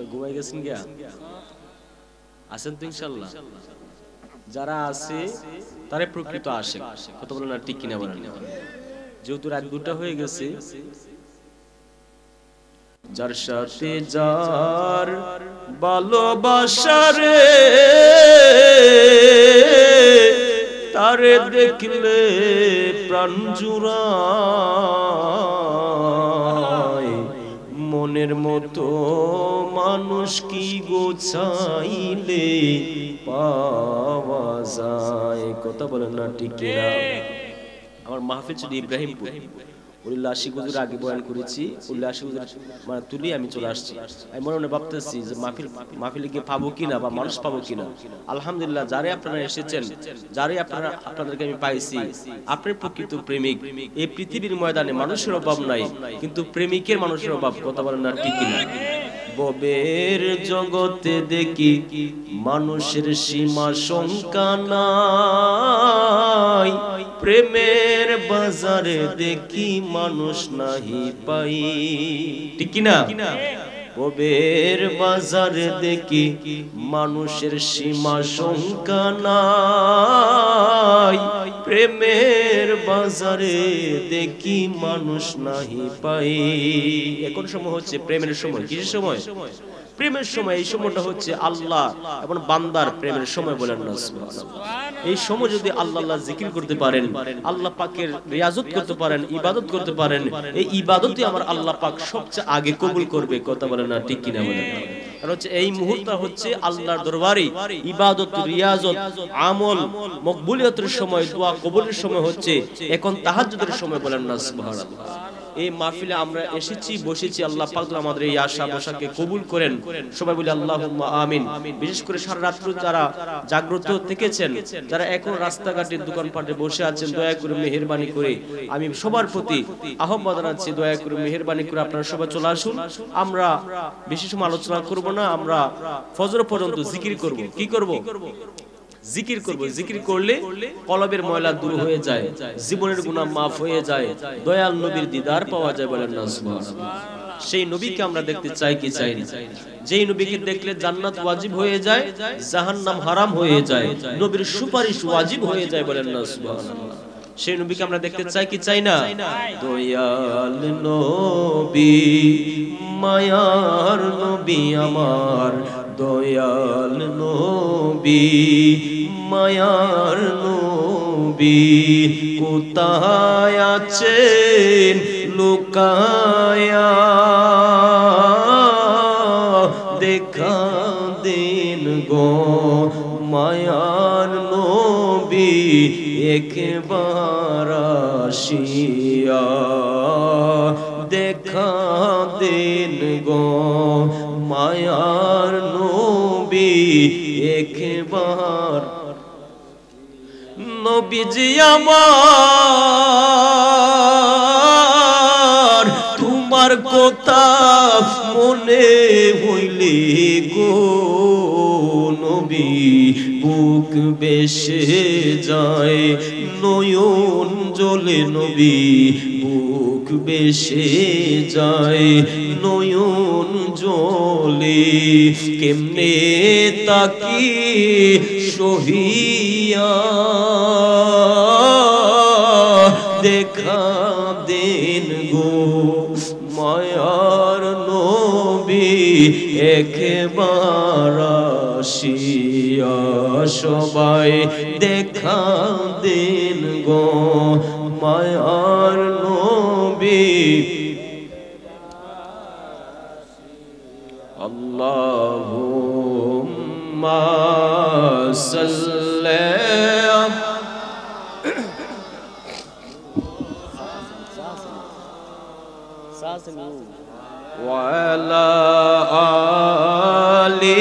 ঘুমাই গেছেন গিয়া আছেন তো ইনশাআল্লাহ যারা আছে তারে প্রকৃত আশিক কথা বলেন না ঠিক কিনা বলেন যেহেতু রাত 2টা হয়ে গেছে যার সাথে যার ভালোবাসা রে তারে দেখলে প্রাণ জুড়ায় মনের মতো মানুষ কি গোছাইলে পাওয়া যায় কথা বলেন না ঠিক কিনা আমার মাহফিল ছিল ইব্রাহিমপুর উল্লাহ আশিক হুজুর আগে বয়ান করেছি উল্লাহ আশিক হুজুর মানে তুলি আমি চলে আসছি আমি মনে মনে ভাবতেছি যে মাহফিলে গিয়ে পাবো কিনা বা মানুষ পাবো কিনা আলহামদুলিল্লাহ যারে আপনারা এসেছেন যারে আপনাদেরকে আমি পাইছি আপনি প্রকৃত প্রেমিক এই পৃথিবীর ময়দানে মানুষের অভাব নাই কিন্তু প্রেমিকের মানুষের অভাব কথা বলেন না ঠিক কিনা ববের জগতে দেখি মানুষের সীমা সংখ্যা নাই প্রেমের বাজারে দেখি মানুষ নাহি পাই ঠিক কি না ববের বাজারে দেখি মানুষের সীমা সংখ্যা নাই প্রেমের বাজারে দেখি মানুষ নাহি পাই এখন সময় হচ্ছে প্রেমের সময় কিসের সময় প্রেমের সময় এই সময়টা হচ্ছে আল্লাহ এবং বান্দার প্রেমের সময় বলেন না সুবহানাল্লাহ এই সময় যদি আল্লাহ জিকির করতে পারেন আল্লাহ পাকের রিয়াজত করতে পারেন ইবাদত করতে পারেন এই ইবাদতই আমার আল্লাহ পাক সবচেয়ে আগে কবুল করবে কথা বলেন না ঠিক কিনা বলেন কারণ হচ্ছে এই মুহূর্তটা হচ্ছে আল্লাহর দরবারে ইবাদত রিয়াজত আমল মকবুলিয়তের সময় দোয়া কবুলের সময় হচ্ছে এখন তাহাজ্জুদের সময় বলেন না সুবহানাল্লাহ এই মাহফিলে আমরা এসেছি বসেছি আল্লাহ পাক আমাদের এই আশা বসাকে কবুল করেন সবাই বলি আল্লাহুম্মা আমিন বিশেষ করে সারা রাত যারা জাগ্রত থেকেছেন যারা এখন রাস্তাঘাটে দোকানপাটে বসে আছেন দয়া করে মেহেরবানি করে আমি সবার প্রতি আহ্বান জানাচ্ছি দয়া করে মেহেরবানি করে আপনারা সবাই চলে আসুন আমরা বেশি সময় আলোচনা করব না আমরা ফজর পর্যন্ত জিকির করব কি করব জিকির করব জিকির করলে কলবের ময়লা দূর হয়ে যায় জীবনের গুনাহ maaf হয়ে যায় দয়াল নবীর দিদার পাওয়া যায় বলেন না সুবহানাল্লাহ সেই নবীকে আমরা দেখতে চাই কি চাই না যেই নবীকে দেখলে জান্নাত ওয়াজিব হয়ে যায় জাহান্নাম হারাম হয়ে যায় নবীর সুপারিশ ওয়াজিব হয়ে যায় বলেন না সুবহানাল্লাহ সেই নবীকে আমরা দেখতে চাই কি চাই না দয়াল নবী মায়ার নবী আমার দয়াল নবী মায়ার নবী কোথায় আছেন লুকায়া দেখা দেন গো মায়ার নবী একবার আসিয়া দেখা দেন গো মায়ার নবী একবার নবীজি আমার তোমার কথা মনে হইলে গো নবী বুক বেশে যায় নয়ন জলে নবী বুক বেশে যায় নয়ন জলে কেমনে তাকি সহিয়া দেখা দেন গো মায়ার নবী একবার আসিয়া সবাই দেখা দেন গো মায়ার নবী আল্লাহুম্মা সাল্লি وعلى آل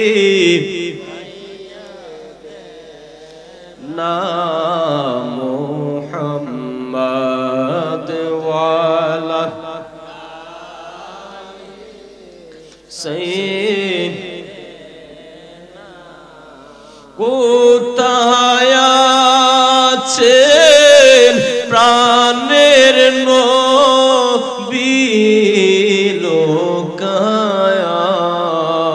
محمد وعلى سيدنا কোথায় আছেন প্রাণের নবী লোকায়া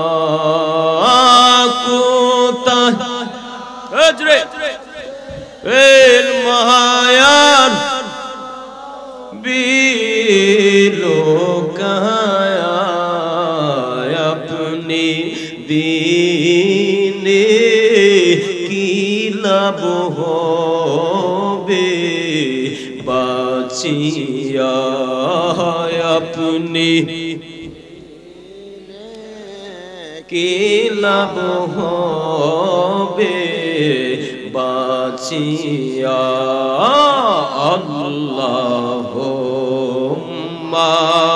আপনি দিনে কি লাভ হবে বাঁচিয়া আপনি কি লাভ হবে বাঁচিয়া আল্লাহুম্মা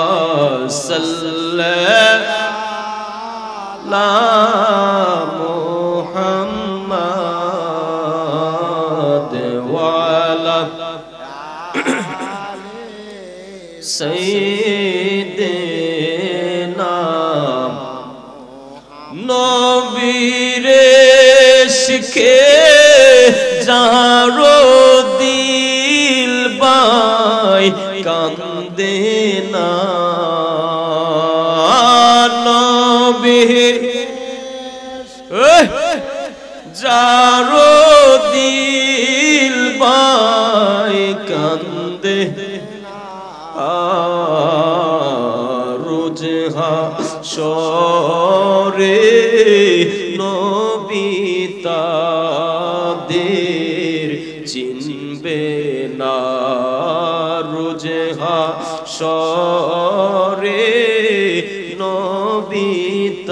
সাল্লি আলা মুহাম্মাদ ওয়া আলা সাইয়্যিদিনা নবীরে শিখে যারো দিল বাই কান্দে না নবী যারো দিল বাই কান্দে রোজ হাশরে নবী তাদের চিনবে না রোজ হাশরে নবী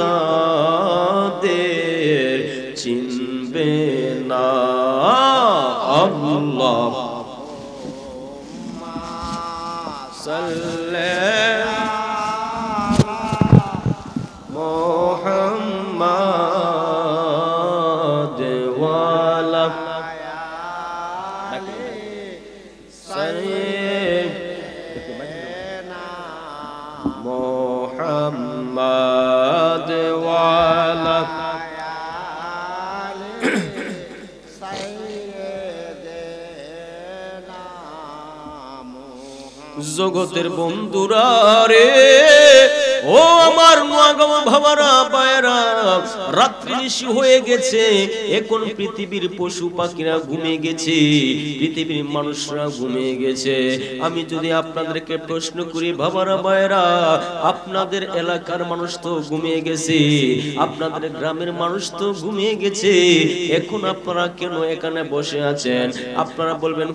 তাদের চিনবে না আল্লাহ মুহাম্মাদ ওয়া আলা সাইয়্যিদিনা মুহাম্মাদ ওয়া আলা জগতের বন্ধুরা রে ও আমার নোয়াগাঁও ভাবারা বায়রা রাত্রি নিশি হয়ে গেছে এখন পৃথিবীর পশু পাখিরা ঘুমিয়ে গেছে পৃথিবীর মানুষরা ঘুমিয়ে গেছে আমি যদি আপনাদেরকে প্রশ্ন করি ভাবারা বায়রা আপনাদের এলাকার মানুষ তো ঘুমিয়ে গেছে আপনাদের গ্রামের মানুষ তো ঘুমিয়ে গেছে এখন আপনারা কেন এখানে বসে আছেন আপনারা বলবেন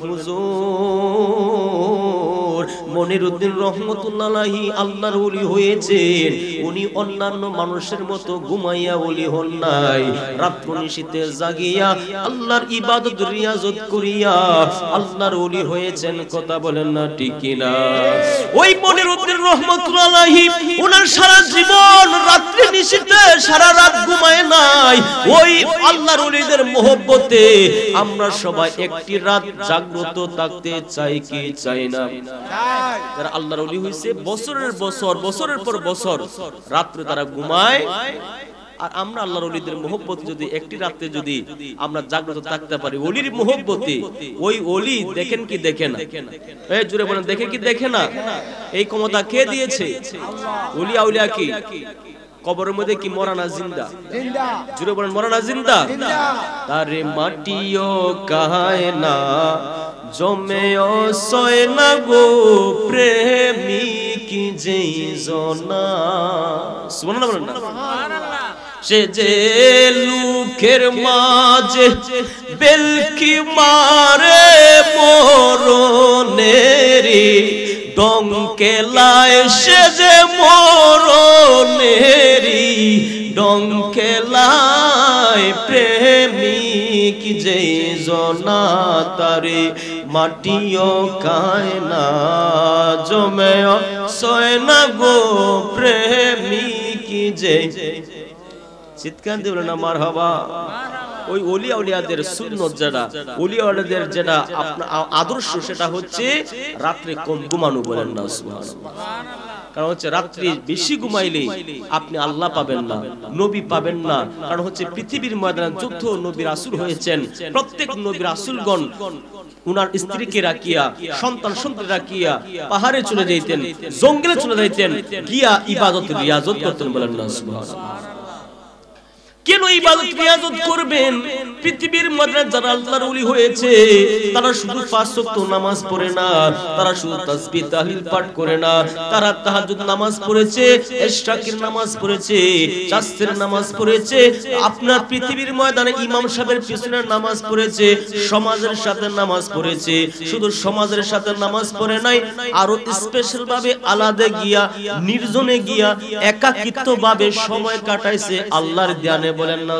হুজুর মনিরউদ্দিন রহমতুল্লাহ আলাইহি আল্লাহর ওলি হয়েছেন উনি অন্যান্য মানুষের মতো ঘুমাইয়া ওলি হন নাই রাত্র নিশীতে জাগিয়া আল্লাহর ইবাদত রিয়াজত করিয়া আল্লাহর ওলি হয়েছেন কথা বলেন না ঠিক কি না ওই মনিরউদ্দিন রহমতুল্লাহ আলাইহি ওনার সারা জীবন রাত্রি নিশীতে সারা রাত ঘুমায় নাই ওই আল্লাহর ওলিদের মহব্বতে আমরা সবাই একটি রাত জাগ্রত থাকতে চাই কি চাই না যারা আল্লাহর ওলি হইছে বছরের পর বছর রাত্রে তারা ঘুমায় আর আমরা আল্লাহর ওলিদের মহব্বত যদি একটি রাতে যদি আমরা জাগ্রত থাকতে পারি ওলির মহব্বতে ওই ওলি দেখেন কি দেখে না এই জোরে বলেন দেখে কি দেখে না এই ক্ষমতা কে দিয়েছে আল্লাহ ওলি আউলিয়া কি কবরের মধ্যে কি মরা না জিন্দা জিন্দা জোরে বলেন মরা না জিন্দা জিন্দা তারে মাটিও কাহায় না জমেও সয় না গো প্রেমিক যেই জনা সুবহানাল্লাহ বলেন না সুবহানাল্লাহ সে যে লুকের মাঝে বেলকি মারে মরণেরি ডঙ্কেলায় সে যে মরণেরি ডঙ্কেলায় প্রেমিক যেই জনা তারে মাটিও কায় না জমেও সয় না গো প্রেমিক যে চিৎকার দিবেন না মারহাবা ওই ওলি আউলিয়াদের সুন্নাত যেটা ওলি আউলিয়াদের যেটা আপনার আদর্শ সেটা হচ্ছে রাতে কম ঘুমানো বলেন না সুবহানাল্লাহ কারণ হচ্ছে রাত্রি বেশি ঘুমাইলে আপনি আল্লাহ পাবেন না নবী পাবেন না কারণ হচ্ছে পৃথিবীর ময়দানে যুদ্ধ নবী রাসূল হয়েছেন প্রত্যেক নবী রাসূলগণ উনার স্ত্রীকে রাখিয়া সন্তান সন্ততি রাখিয়া পাহাড়ে চলে যাইতেন জঙ্গলে চলে যাইতেন গিয়া ইবাদত রিয়াজত করতেন বলেন না সুবহানাল্লাহ কেন ইবাদত রিয়াজত করবেন? পৃথিবীর মধ্যে যারা আল্লাহর ওলি হয়েছে তারা শুধু 5 ওয়াক্ত নামাজ পড়ে না, তারা শুধু তাসবিহ তাহলিল পাঠ করে না, তারা তাহাজ্জুদ নামাজ পড়েছে, ইশরাকের নামাজ পড়েছে, চাষের নামাজ পড়েছে, আপনার পৃথিবীর ময়দানে ইমাম সাহেবের পিছনে নামাজ পড়েছে, সমাজের সাথে নামাজ পড়েছে। শুধু সমাজের সাথে নামাজ পড়ে নাই, আরো স্পেশাল ভাবে আলাদা গিয়া নির্জনে গিয়া একাকিত্ব ভাবে সময় কাটাইছে আল্লাহর ধ্যানে। বলেন না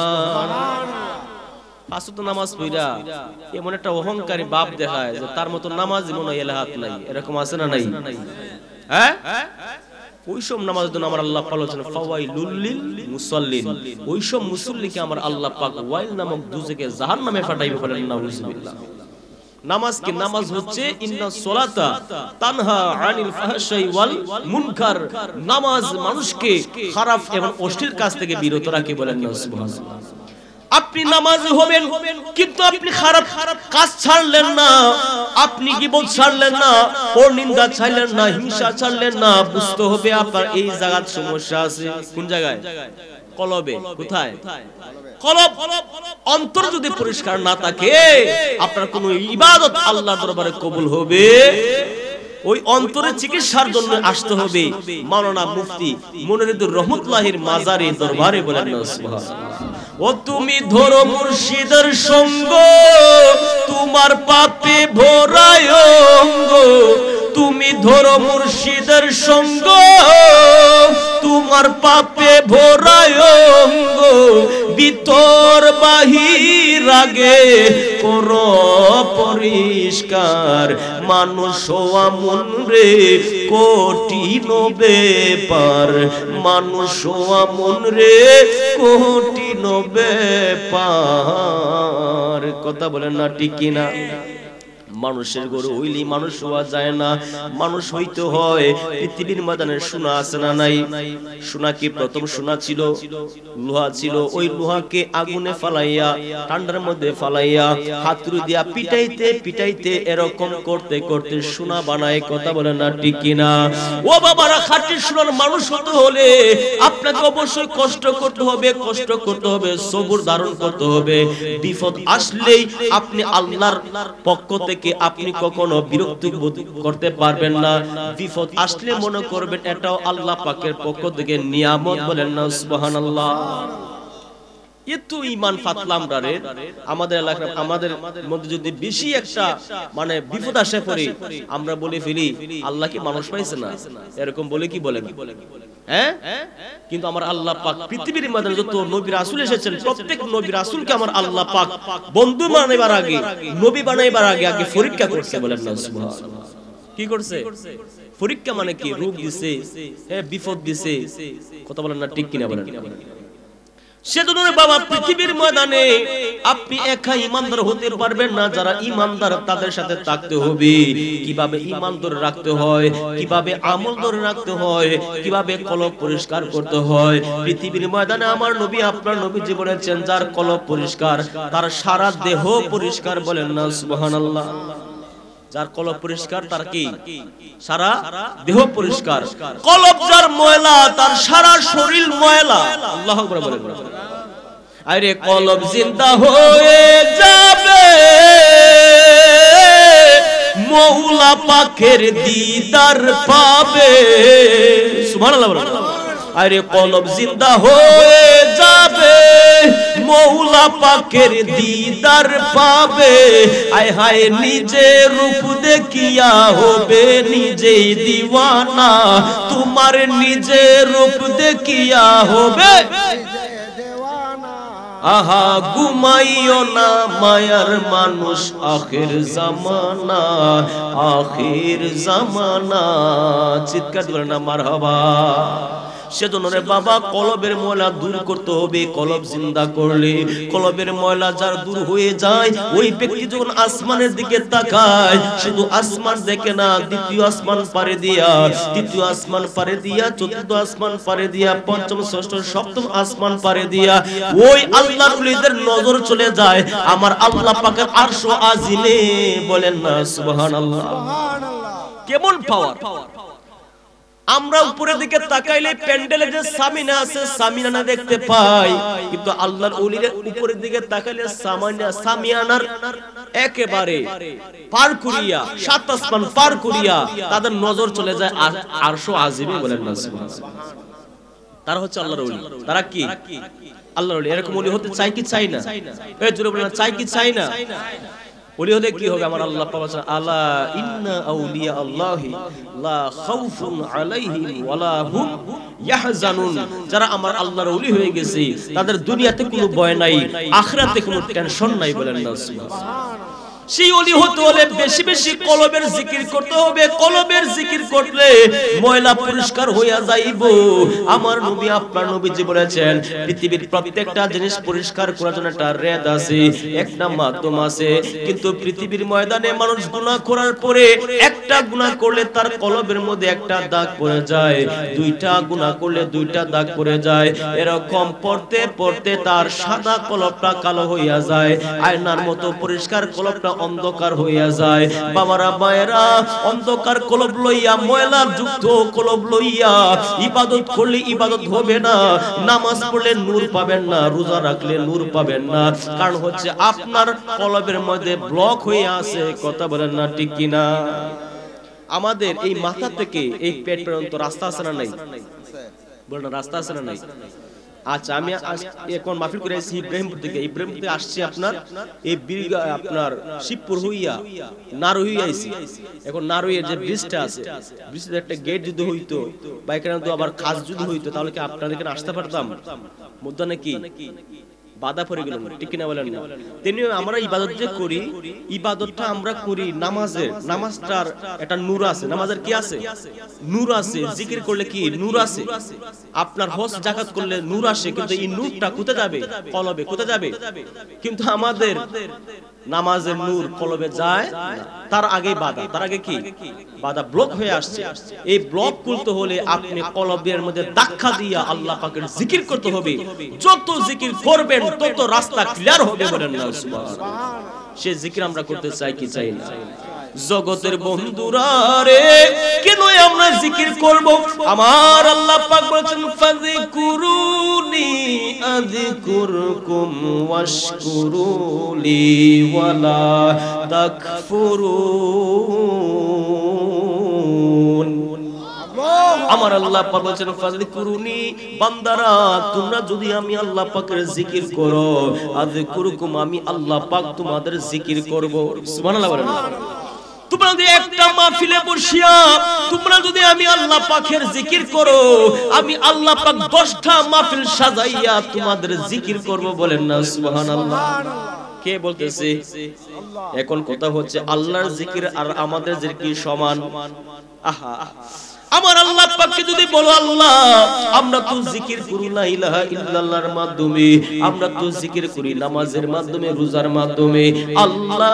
সুবহানাল্লাহ। পাঁচ ওয়াক্ত নামাজ পড়া এমন একটা অহংকারী ভাব দেখায় যে তার মতো নামাজ মনে হয় এলাহাত নাই। এরকম আছে না নাই? হ্যাঁ, ওইসব নামাজের জন্য আমার আল্লাহ পাক বলেছেন ফাওয়াইলুল লিল মুসাল্লিন, ওইসব মুসল্লিকে আমার আল্লাহ পাক ওয়াইল নামক দুজকে জাহান্নামে পাঠাইবে। বলেন নাউযুবিল্লাহ। নামাজ কি? নামাজ হচ্ছে ইন্নাস সালাতা তানহা আনিল ফাহশাই ওয়াল মুনকার। নামাজ মানুষকে খারাপ এবং অশ্লীল কাজ থেকে বিরত রাখে। বলেন না সুবহানাল্লাহ। আপনি নামাজি হবেন কিন্তু আপনি খারাপ কাজ ছাড়লেন না, আপনি গীবত ছাড়লেন না, পরনিন্দা ছাড়লেন না, হিংসা ছাড়লেন না। বুঝতে হবে আপনার এই জায়গার সমস্যা আছে। কোন জায়গায়? কলবে। কোথায়? কলব। অন্তর যদি পরিষ্কার না থাকে আপনার কোন ইবাদত আল্লাহর দরবারে কবুল হবে? ওই অন্তরের চিকিৎসার জন্য আসতে হবে মাওলানা মুফতি মুনিরুদ্দিন রহমাতুল্লাহির মাজারে দরবারে। বলেন না সুবহানাল্লাহ। ও তুমি ধরো মুর্শিদের সঙ্গ, তোমার পাপে ভরায় অঙ্গ। তুমি ধরো মুর্শিদের সঙ্গ, তোমার পাপে ভরায় অঙ্গ। ভিতর বাহির আগে করো পরিষ্কার। মানুষ হওয়া মন রে কঠিন ব্যাপার, মানুষ হওয়া মন রে কঠিন ব্যাপার। কথা বলেন না ঠিক কিনা? মানুষের গরু হইলি মানুষ হওয়া যায় না, মানুষ হইতে হয়। পৃথিবীর ময়দানে সোনা আছে না নাই? সোনা কি প্রথম সোনা ছিল? লোহা ছিল। ওই লোহাকে আগুনে ফালাইয়া, ঠান্ডার মধ্যে ফালাইয়া, হাতুড়ি দিয়া পিটাইতে পিটাইতে এরকম করতে করতে সোনা বানায়। কথা বলেন না ঠিক কিনা? ও বাবারা, খাঁটি সোনার মানুষ হতে হলে আপনাকে অবশ্যই কষ্ট করতে হবে, কষ্ট করতে হবে, সবর ধারণ করতে হবে। বিপদ আসলেই আপনি আল্লাহর পক্ষ থেকে আপনি কখনো বিরক্ত বোধ করতে পারবেন না। বিপদ আসলে মনে করবেন এটাও আল্লাহ পাকের পক্ষ থেকে নিয়ামত। বলেন না সুবহানাল্লাহ। এত ঈমান ফাতলাম রে আমাদের এলাকা, আমাদের মধ্যে যদি বেশি একটা মানে বিপদ আসে পড়ে আমরা বলে ফেলি আল্লাহ কি মানুষ পাইছে না? এরকম বলে কি বলে না? হ্যাঁ, কিন্তু আমার আল্লাহ পাক পৃথিবীর মধ্যে যত নবী রাসূল এসেছেন প্রত্যেক নবী রাসূলকে আমার আল্লাহ পাক বন্ধু বানাইবার আগে, নবী বানাইবার আগে আগে পরীক্ষা করছে। বলেন না সুবহানাল্লাহ। কি করছে? পরীক্ষা মানে কি? রূপ দিছে, হ্যাঁ, বিপদ দিছে। কথা বলেন না ঠিক কিনা? বলেন। সেজন্য বাবা পৃথিবীর ময়দানে আপনি একা ইমানদার হতে পারবেন না। যারা ইমানদার তাদের সাথে থাকতে হবে। কিভাবে ইমান ধরে রাখতে হয়, কিভাবে আমল ধরে রাখতে হয়, কিভাবে কলব পরিষ্কার করতে হয়। পৃথিবীর ময়দানে আমার নবী আপনার নবীজি বলেছেন যার কলব পরিষ্কার তার সারা দেহ পরিষ্কার। বলেন না সুবহানাল্লাহ। যার কলব পরিষ্কার তার কি সারা দেহ পরিষ্কার। কলব যার ময়লা তার সারা শরীর ময়লা। আল্লাহু আকবার বলেন। আরে কলব জিন্দা হয়ে যাবে, মওলা পাকের দিদার পাবে। সুবহানাল্লাহ বলেন। আরে কলব জিন্দা হয়ে যাবে, মওলা পাকের দিদার পাবে। আয় হায় নিজে রূপ দেখিয়া হবে নিজেই দিওয়ানা। তোমার নিজে রূপ দেখিয়া হবে আহা ঘুমাইও না মায়ার মানুষ। আখির জামানা, আখির জামানা। চিৎকার দিবেন না মারহাবা। সেজন্য রে বাবা কলবের ময়লা দূর করতে হবে। কলব জিন্দা করলে কলবের ময়লা যার দূর হয়ে যায় ওই ব্যক্তি যখন আসমানের দিকে তাকায় শুধু আসমান দেখে না, দ্বিতীয় আসমান পারে দিয়া, তৃতীয় আসমান পারে দিয়া, চতুর্থ আসমান পারে দিয়া, পঞ্চম ষষ্ঠ সপ্তম আসমান পারে দিয়া ওই আল্লাহর ওলিদের নজর চলে যায় আমার আল্লাহ পাকের আরশ আজিমে। বলেন না সুবহানাল্লাহ। কেমন পাওয়ার! আমরা উপরের দিকে তাকাইলে প্যান্ডেলে যে সামিনা আছে সামিয়ানা দেখতে পাই, কিন্তু আল্লাহর ওলিরা উপরের দিকে তাকাইলে সামিয়ানার একেবারে পার করিয়া, সাত আসমান পার করিয়া তাদের নজর চলে যায় আরশো আজিমে। বলেন না সুবহানাল্লাহ। তারা হচ্ছে আল্লাহর ওলি। তারা কি? আল্লাহর ওলি। এরকম ওলি হতে চাই কি চাই না? এই জোরে বলেন, চাই কি চাই না? ওলি হলে কি হবে? আমার আল্লাহ পাক বলেন, আলা ইন্না আউলিয়া আল্লাহি লা খাউফুন আলাইহিম ওয়ালা হুম ইয়াহজানুন। যারা আমার আল্লাহর ওলি হয়ে গেছে তাদের দুনিয়াতে কোনো ভয় নাই, আখিরাতে কোনো টেনশন নাই। বলেন না সুবহানাল্লাহ। সেই ওলি হতে হলে বেশি বেশি কলবের জিকির করতে হবে। কলবের জিকির করলে ময়লা পরিষ্কার হইয়া যাইব। আমার নবী, আপনার নবীজি বলেছেন, পৃথিবীর প্রত্যেকটা জিনিস পরিষ্কার করার জন্য একটা রেদ আছে, একটা মাধ্যম আছে। কিন্তু পৃথিবীর ময়দানে মানুষ গুনাহ করার পরে একটা গুনাহ করলে তার কলবের মধ্যে একটা দাগ পড়ে যায়, দুইটা গুনাহ করলে দুইটা দাগ পড়ে যায়। এরকম পড়তে পড়তে তার সাদা কলবটা কালো হইয়া যায়, আয়নার মতো পরিষ্কার কলবটা অন্ধকার হইয়া যায়। বাবারা মায়েরা, অন্ধকার কলব লইয়া, ময়লা যুক্ত কলব লইয়া ইবাদত করলে ইবাদত হবে না, নামাজ পড়লে নূর পাবেন না, রোজা রাখলে নূর পাবেন না। কারণ হচ্ছে আপনার কলবের মধ্যে ব্লক হয়ে আছে। কথা বলেন না ঠিক কিনা? আমাদের এই মাথা থেকে এই পেট পর্যন্ত রাস্তা আছে না নাই? বলেন না, রাস্তা আছে না নাই? আচ্ছা, আমি এখন মাহফিল করে আসছি ইব্রাহিমপুর থেকে। ইব্রাহিমপুর থেকে আসছি আপনার এই আপনার শিবপুর হইয়া নারুই হইয়া আইছি। এখন নারুইয়ের যে ব্রিজটা আছে, ব্রিজের একটা গেট যদি হইতো বা এখানে তো আবার কাজ যদি হইতো, তাহলে কি আপনাদের এখানে আসতে পারতাম? মুদ্রা নাকি বাধা পড়ে গেল, ঠিক কিনা বলেন না? তেমনি আমরা ইবাদত যে করি, ইবাদতটা আমরা করি নামাজের, নামাজটার একটা নূর আছে। নামাজের কি আছে? নূর আছে। জিকির করলে কি নূর আছে? আপনার হজ যাকাত করলে নূর আসে, কিন্তু এই নূরটা কোথায় যাবে? কলবে। কোথায় যাবে? কিন্তু আমাদের নামাজের নূর কলবে যায় না, তার আগে বাধা। তার আগে কি বাধা? ব্লক হয়ে আসছে। এই ব্লক খুলতে হলে আপনি কলবের মধ্যে ধাক্কা দিয়া আল্লাহ পাকের জিকির করতে হবে। যত জিকির করবেন তত রাস্তা ক্লিয়ার হবে। বলেন না সুবহানাল্লাহ। সে জিকির আমরা করতে চাই কি চাই না? জগতের বন্ধুরা রে, কেন আমরা জিকির করব? আমার আল্লাহ পাক বলেছেন, ফাযকুরুনি আযকুরকুম ওয়াশকুরুলি ওয়ালা তাকফুরুন। আমার আল্লাহ পাক বলেছেন, ফাযকুরুনি, বান্দারা তোমরা যদি আমি আল্লাহ পাকের জিকির করো, আযকুরকুম, আমি আল্লাহ পাক তোমাদের জিকির করব। সুবহানাল্লাহ বলেন। তোমরা যদি একটা মাহফিলে বসিয়া তোমরা যদি আমি আল্লাহ পাকের জিকির করো, আমি আল্লাহ পাক 10টা মাহফিল সাজাইয়া তোমাদের জিকির করব। বলেন না সুবহানাল্লাহ। কে বলতেছে? এখন কথা হচ্ছে আল্লাহর জিকির আর আমাদের জিকির সমান? আহা, আমার আল্লাহ পাককে যদি বলো, আল্লাহ আমরা তো জিকির করি লা ইলাহা ইল্লাল্লাহর মাধ্যমে, আমরা তো জিকির করি নামাজের মাধ্যমে, রোজার মাধ্যমে, আল্লাহ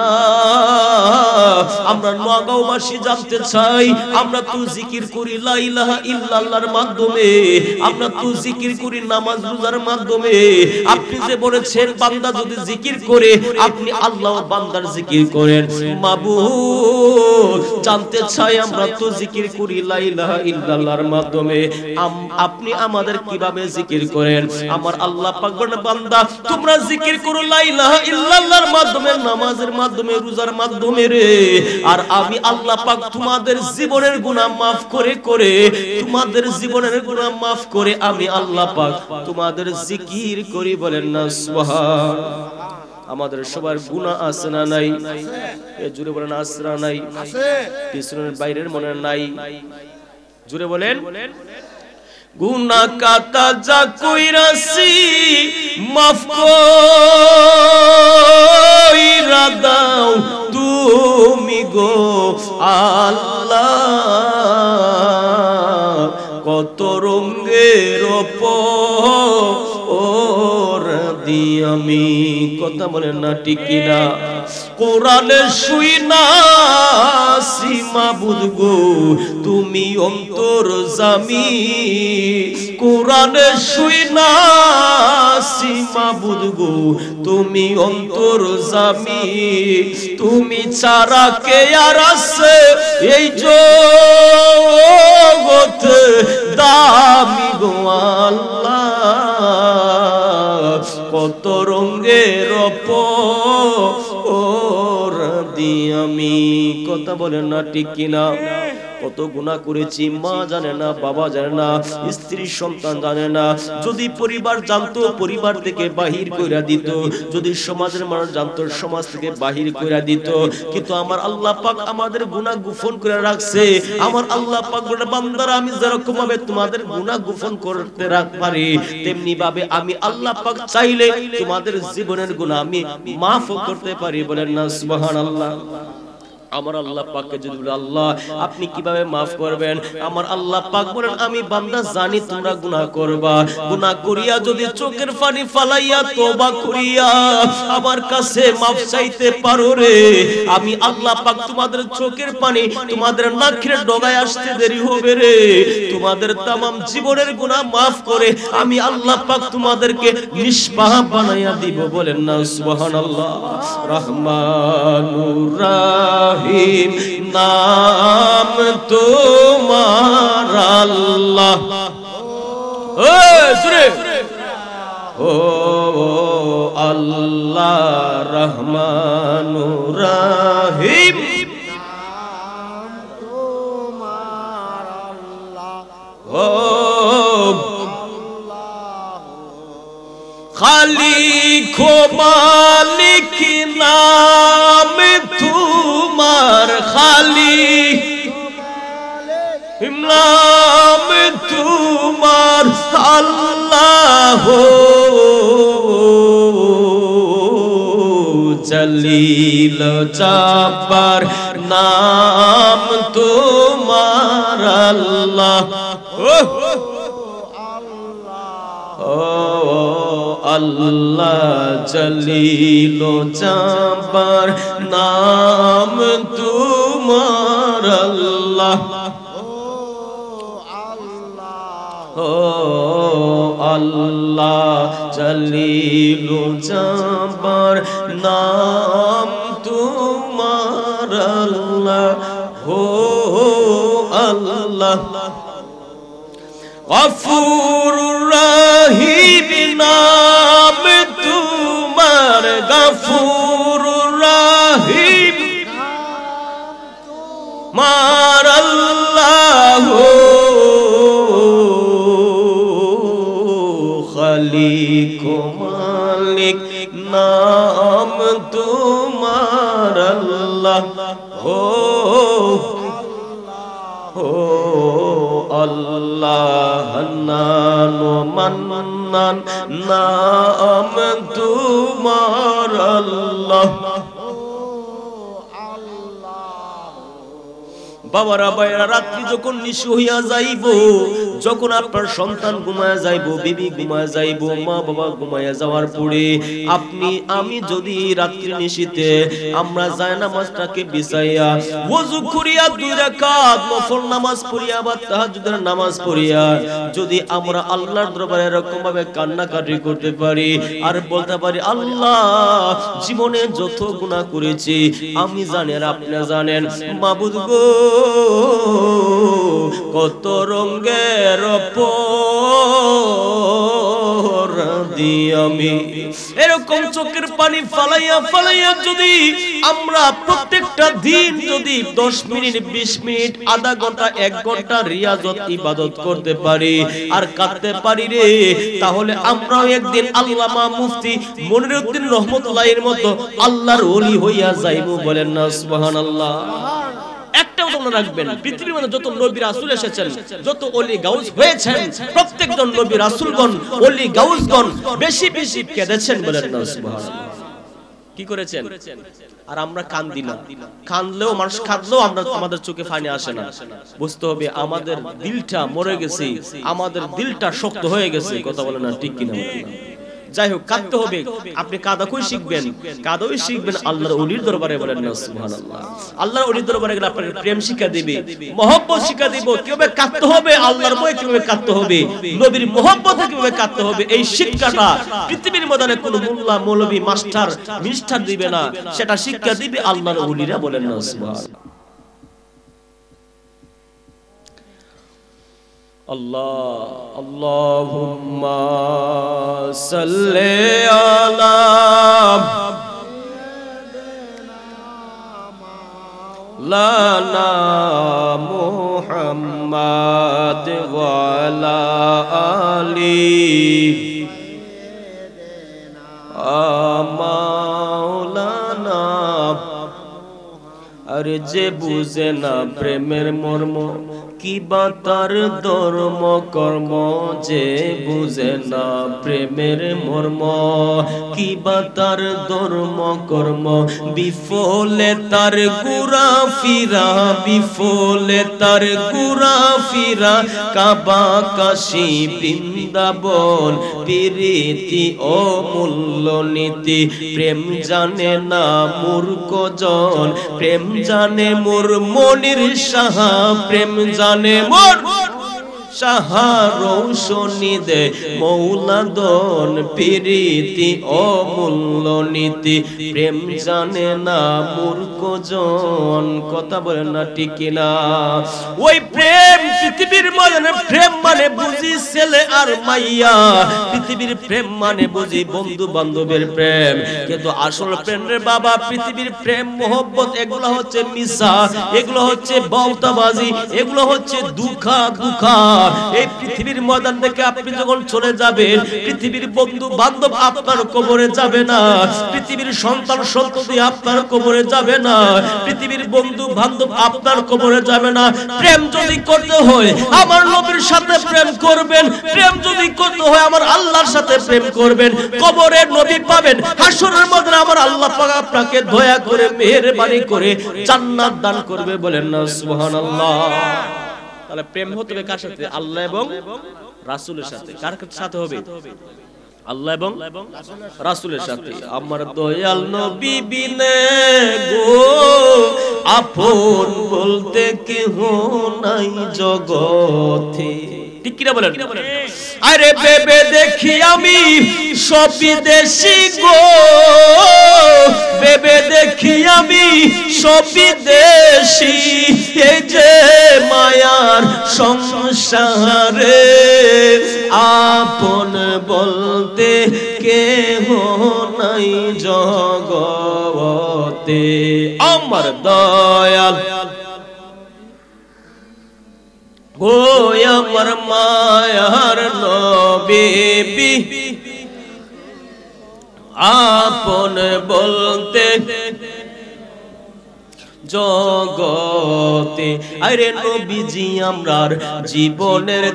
আমরা নওগাঁবাসী জানতে চাই, আমরা তো জিকির করি লা ইলাহা ইল্লাল্লাহর মাধ্যমে, আমরা তো জিকির করি নামাজ রোজার মাধ্যমে। আপনি যে বলেছেন বান্দা যদি জিকির করে, আপনি আল্লাহ বান্দার জিকির করেন। মাবুদ জানতে চাই, আমরা তো জিকির করি লা ইলাহা ইল্লাল্লাহর মাধ্যমে, আপনি আমাদের কিভাবে জিকির করেন? আমার আল্লাহ পাক বলেন, বান্দা তোমরা জিকির করো লা ইলাহা ইল্লাল্লাহর মাধ্যমে, নামাজের মাধ্যমে, রোজার মাধ্যমে রে, আর আমি আল্লাহ পাক তোমাদের জীবনের গুনাহ maaf করে করে, তোমাদের জীবনের গুনাহ maaf করে আমি আল্লাহ পাক তোমাদের জিকির করি। বলেন না সুবহানাল্লাহ। আমাদের সবার গুনাহ আছে না নাই? এ জুড়ে বলেন আছে না নাই? পিছনের বাইরের মনে নাই? জুড়ে বলেন। গুনাহ কাতা যা কইরাছি maaf কইরা দাও তুমি গো আল্লাহ, কত রঙের ওপর দিয়ে আমি, কথা বলেন না ঠিক কিনা? কোরআনে শুই না মাবুদ গো তুমি অন্তর্যামী, কোরআনে শুই না মাবুদ গো তুমি অন্তর্যামী, তুমি ছাড়া কে আর আছে এই জগতে দামি গো আল্লাহ। কত রঙের অপরাধী আমি, কথা বলেন না ঠিক কিনা? কত গুনাহ করেছি, মা জানে না, বাবা জানে না, স্ত্রী সন্তান জানে না। যদি পরিবার জানতো পরিবার থেকে বাহির কইরা দিত, যদি সমাজের মানুষ জানতো সমাজ থেকে বাহির কইরা দিত। কিন্তু আমার আল্লাহ পাক আমাদের গুনাহ গোপন করে রাখছে। আমার আল্লাহ পাক বলে বান্দারা আমি যেরকম ভাবে তোমাদের গুনাহ গোপন করতে পারি তেমনি ভাবে আমি আল্লাহ পাক চাইলে তোমাদের জীবনের গুনাহ আমি মাফ করতে পারি। বলেন না সুবহানাল্লাহ। আমার আল্লাহ পাককে যদি বলে আল্লাহ আপনি কিভাবে মাফ করবেন, আমার আল্লাহ পাক বলেন আমি বান্দা জানি তোমরা গুনাহ করবা, গুনাহ করিয়া যদি চোখের পানি ফালাইয়া তওবা করিয়া আমার কাছে মাফ চাইতে পারো রে, আমি আল্লাহ পাক তোমাদের চোখের পানি তোমাদের নাকের ডগায় আসতে দেরি হবে রে, তোমাদের तमाम জীবনের গুনাহ মাফ করে আমি আল্লাহ পাক তোমাদেরকে নিষ্পাপ বানাইয়া দিব। বলেন না সুবহানাল্লাহ। রহমানুর রাহিম নাম তোমার আল্লাহ। ও আল্লাহ রহমানুর রাহিম নাম তোমার আল্লাহ। ও খালিক ও মালিক নাম তোমার, খালিক নাম তোমার আল্লাহ। জলিল জব্বার নাম তোমার আল্লাহ। আল্লাহ জলিল জব্বার নাম তোমার আল্লাহ। ও আল্লাহ জলিল জব্বার নাম তোমার আল্লাহ। ও আল্লাহ গফুরুর রহিম নাম তোমার, গফুরুর রহিম মার আল্লাহ। খালিক ও মালিক নাম তোমার আল্লাহ। ও আল্লাহ হান্নান ও মান্নান নাম তোমার আল্লাহ। বাবারা ভাইরা রাত্রি যখন নিশু হইয়া যাইব, যখন আপনার সন্তান ঘুমায়া যাইব, বিবি ঘুমায়া যাইব, মা বাবা ঘুমায়া যাওয়ার পরে আপনি আমি যদি রাত্রি নিশিতে আমরা জায়নামাজটাকে বিছাইয়া ওযু করিয়া 2 রাকাত নফল নামাজ পড়িয়া বা তাহাজ্জুদের নামাজ পড়িয়া যদি আমরা আল্লাহর দরবারে এরকম ভাবে কান্নাকাটি করতে পারি আর বলতে পারি আল্লাহ জীবনে যত গুনাহ করেছি আমি জানি আর আপনি জানেন, মাবুদ গো কত রঙের অপরাধী আমি, এরকম চোখের পানি ফালাইয়া ফালাইয়া যদি আমরা প্রত্যেকটা দিন যদি 10 মিনিট 20 মিনিট আধা ঘন্টা 1 ঘন্টা রিয়াজত ইবাদত করতে পারি আর কাঁদতে পারি রে, তাহলে আমরাও একদিন আল্লামা মুফতি মনিরউদ্দিন রহমাতুল্লাহির মতো আল্লাহর ওলি হইয়া যাইব। বলেন না সুবহানাল্লাহ। একটাও মনে রাখবেন, পৃথিবীর মধ্যে যত নবী রাসূল এসেছেন, যত ওলি গাউস হয়েছেন, প্রত্যেকজন নবী রাসূলগণ ওলি গাউসগণ বেশি বেশি কেঁদেছেন। বলেন না সুবহানাল্লাহ। কি করেছেন? আর আমরা কান্দি না, কাঁদলেও মানুষ কাঁদলেও আমরা আমাদের চোখে পানি আসে না। বুঝতে হবে আমাদের দিলটা মরে গেছে, আমাদের দিলটা শক্ত হয়ে গেছে। কথা বলেন না ঠিক কিনা? যাই হোক কাঁদতে হবে। আপনি কাঁদা কই শিখবেন? কাঁদাই শিখবেন আল্লাহর ওলির দরবারে, বলেন না সুবহানাল্লাহ। আল্লাহর ওলির দরবারে গেলে আপনাকে প্রেম শিক্ষা দিবে, মহব্বত শিক্ষা দিব, কিভাবে কাঁদতে হবে, আল্লাহর ভয়ে কিভাবে কাঁদতে হবে, নবীর মহব্বতে কিভাবে কাঁদতে হবে। এই শিক্ষাটা পৃথিবীর ময়দানে কোনো মোল্লা মৌলভী মাস্টার মিনিস্টার দিবে না, সেটা শিক্ষা দিবে আল্লাহর ওলিরা, বলেন না সুবহানাল্লাহ। আল্লাহ আল্লাহুম্মা সাল্লি আলা লানা মুহাম্মাদ ওয়া আলা আলি মাওলানা। আর যে বুঝে না প্রেমের মর্ম, কি বা তার ধর্ম কর্ম, যে বুঝে না প্রেমের মর্ম, কি বা তার ধর্ম কর্ম, বিফলে তার ঘুরা ফিরা, বিফলে তার ঘুরা ফিরা, কাবা কাশী বৃন্দাবন, প্রীতি ও মূল্য নীতি। প্রেম জানে না মূর্খ জন, প্রেম জানে মোর মনির সাহা, প্রেম জানে মোর সাহা রৌশনী দে মৌলাদন, প্রীতি ও মূল্য নীতি। প্রেম জানে না মূর্খ জন, কথা বলেন না ঠিক কিনা? ওই প্রেম পৃথিবীর ময়দানে প্রেম মানে বুঝি ছেলে আর মাইয়া, পৃথিবীর প্রেম মানে বুঝি বন্ধু বান্ধবের প্রেম, কিন্তু আসল প্রেম রে বাবা, পৃথিবীর প্রেম মোহব্বত এগুলো হচ্ছে মিশা, এগুলো হচ্ছে বাউতাবাজি, এগুলো হচ্ছে দুঃখা দুঃখা। এই পৃথিবীর ময়দান থেকে আপনি যখন চলে যাবেন, পৃথিবীর বন্ধু বান্ধব আপনার কবরে যাবে না, পৃথিবীর সন্তান সন্ততি আপনার কবরে যাবে না, পৃথিবীর বন্ধু বান্ধব আপনার কবরে যাবে না। প্রেম যদি করতে হয় আমার নবীর সাথে প্রেম করবেন, প্রেম যদি করতে হয় আমার আল্লাহর সাথে প্রেম করবেন। কবরে নবী পাবেন, হাসরের ময়দানে আমার আল্লাহ পাক আপনাকে দয়া করে মেহেরবানি করে জান্নাত দান করবে, বলেন না সুবহানাল্লাহ। তাহলে প্রেম হতে হবে কার সাথে? আল্লাহ এবং রাসূলের সাথে। কার সাথে হবে? আল্লাহ এবং রাসূলের সাথে। আমার দয়াল নবী বিনে গো আপন বলতে কেহ নাই জগতে, ঠিক কিনা বলেন? আরে বেবে দেখি আমি সব বিদেশি গো, বেবে দেখি আমি সব বিদেশি, এই যে মায়ার সংসারে আপন বলতে কেহ নাই জগতে। আমার দয়াল ও আমার মায়ার নবী, আপন বলতে জগতে। আরে নবীজি আমরার জীবনের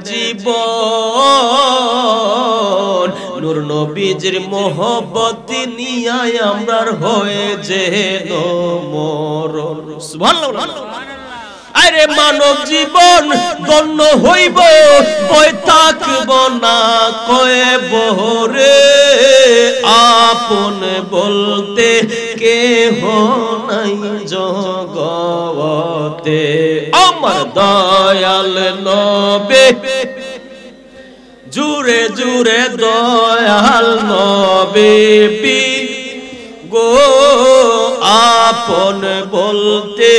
জীবন, নূর নবীজির মহব্বত নিয়ে আমরার হয়ে যেন মরণ। সুবহানাল্লাহ। আরে মানব জীবন ধন্য হইব, বই থাকব না কয়ে বহরে, আপন বলতে কেহ নাই জগতে। আমার দয়াল নবী জুড়ে জুড়ে দয়াল নবী গো আপন বলতে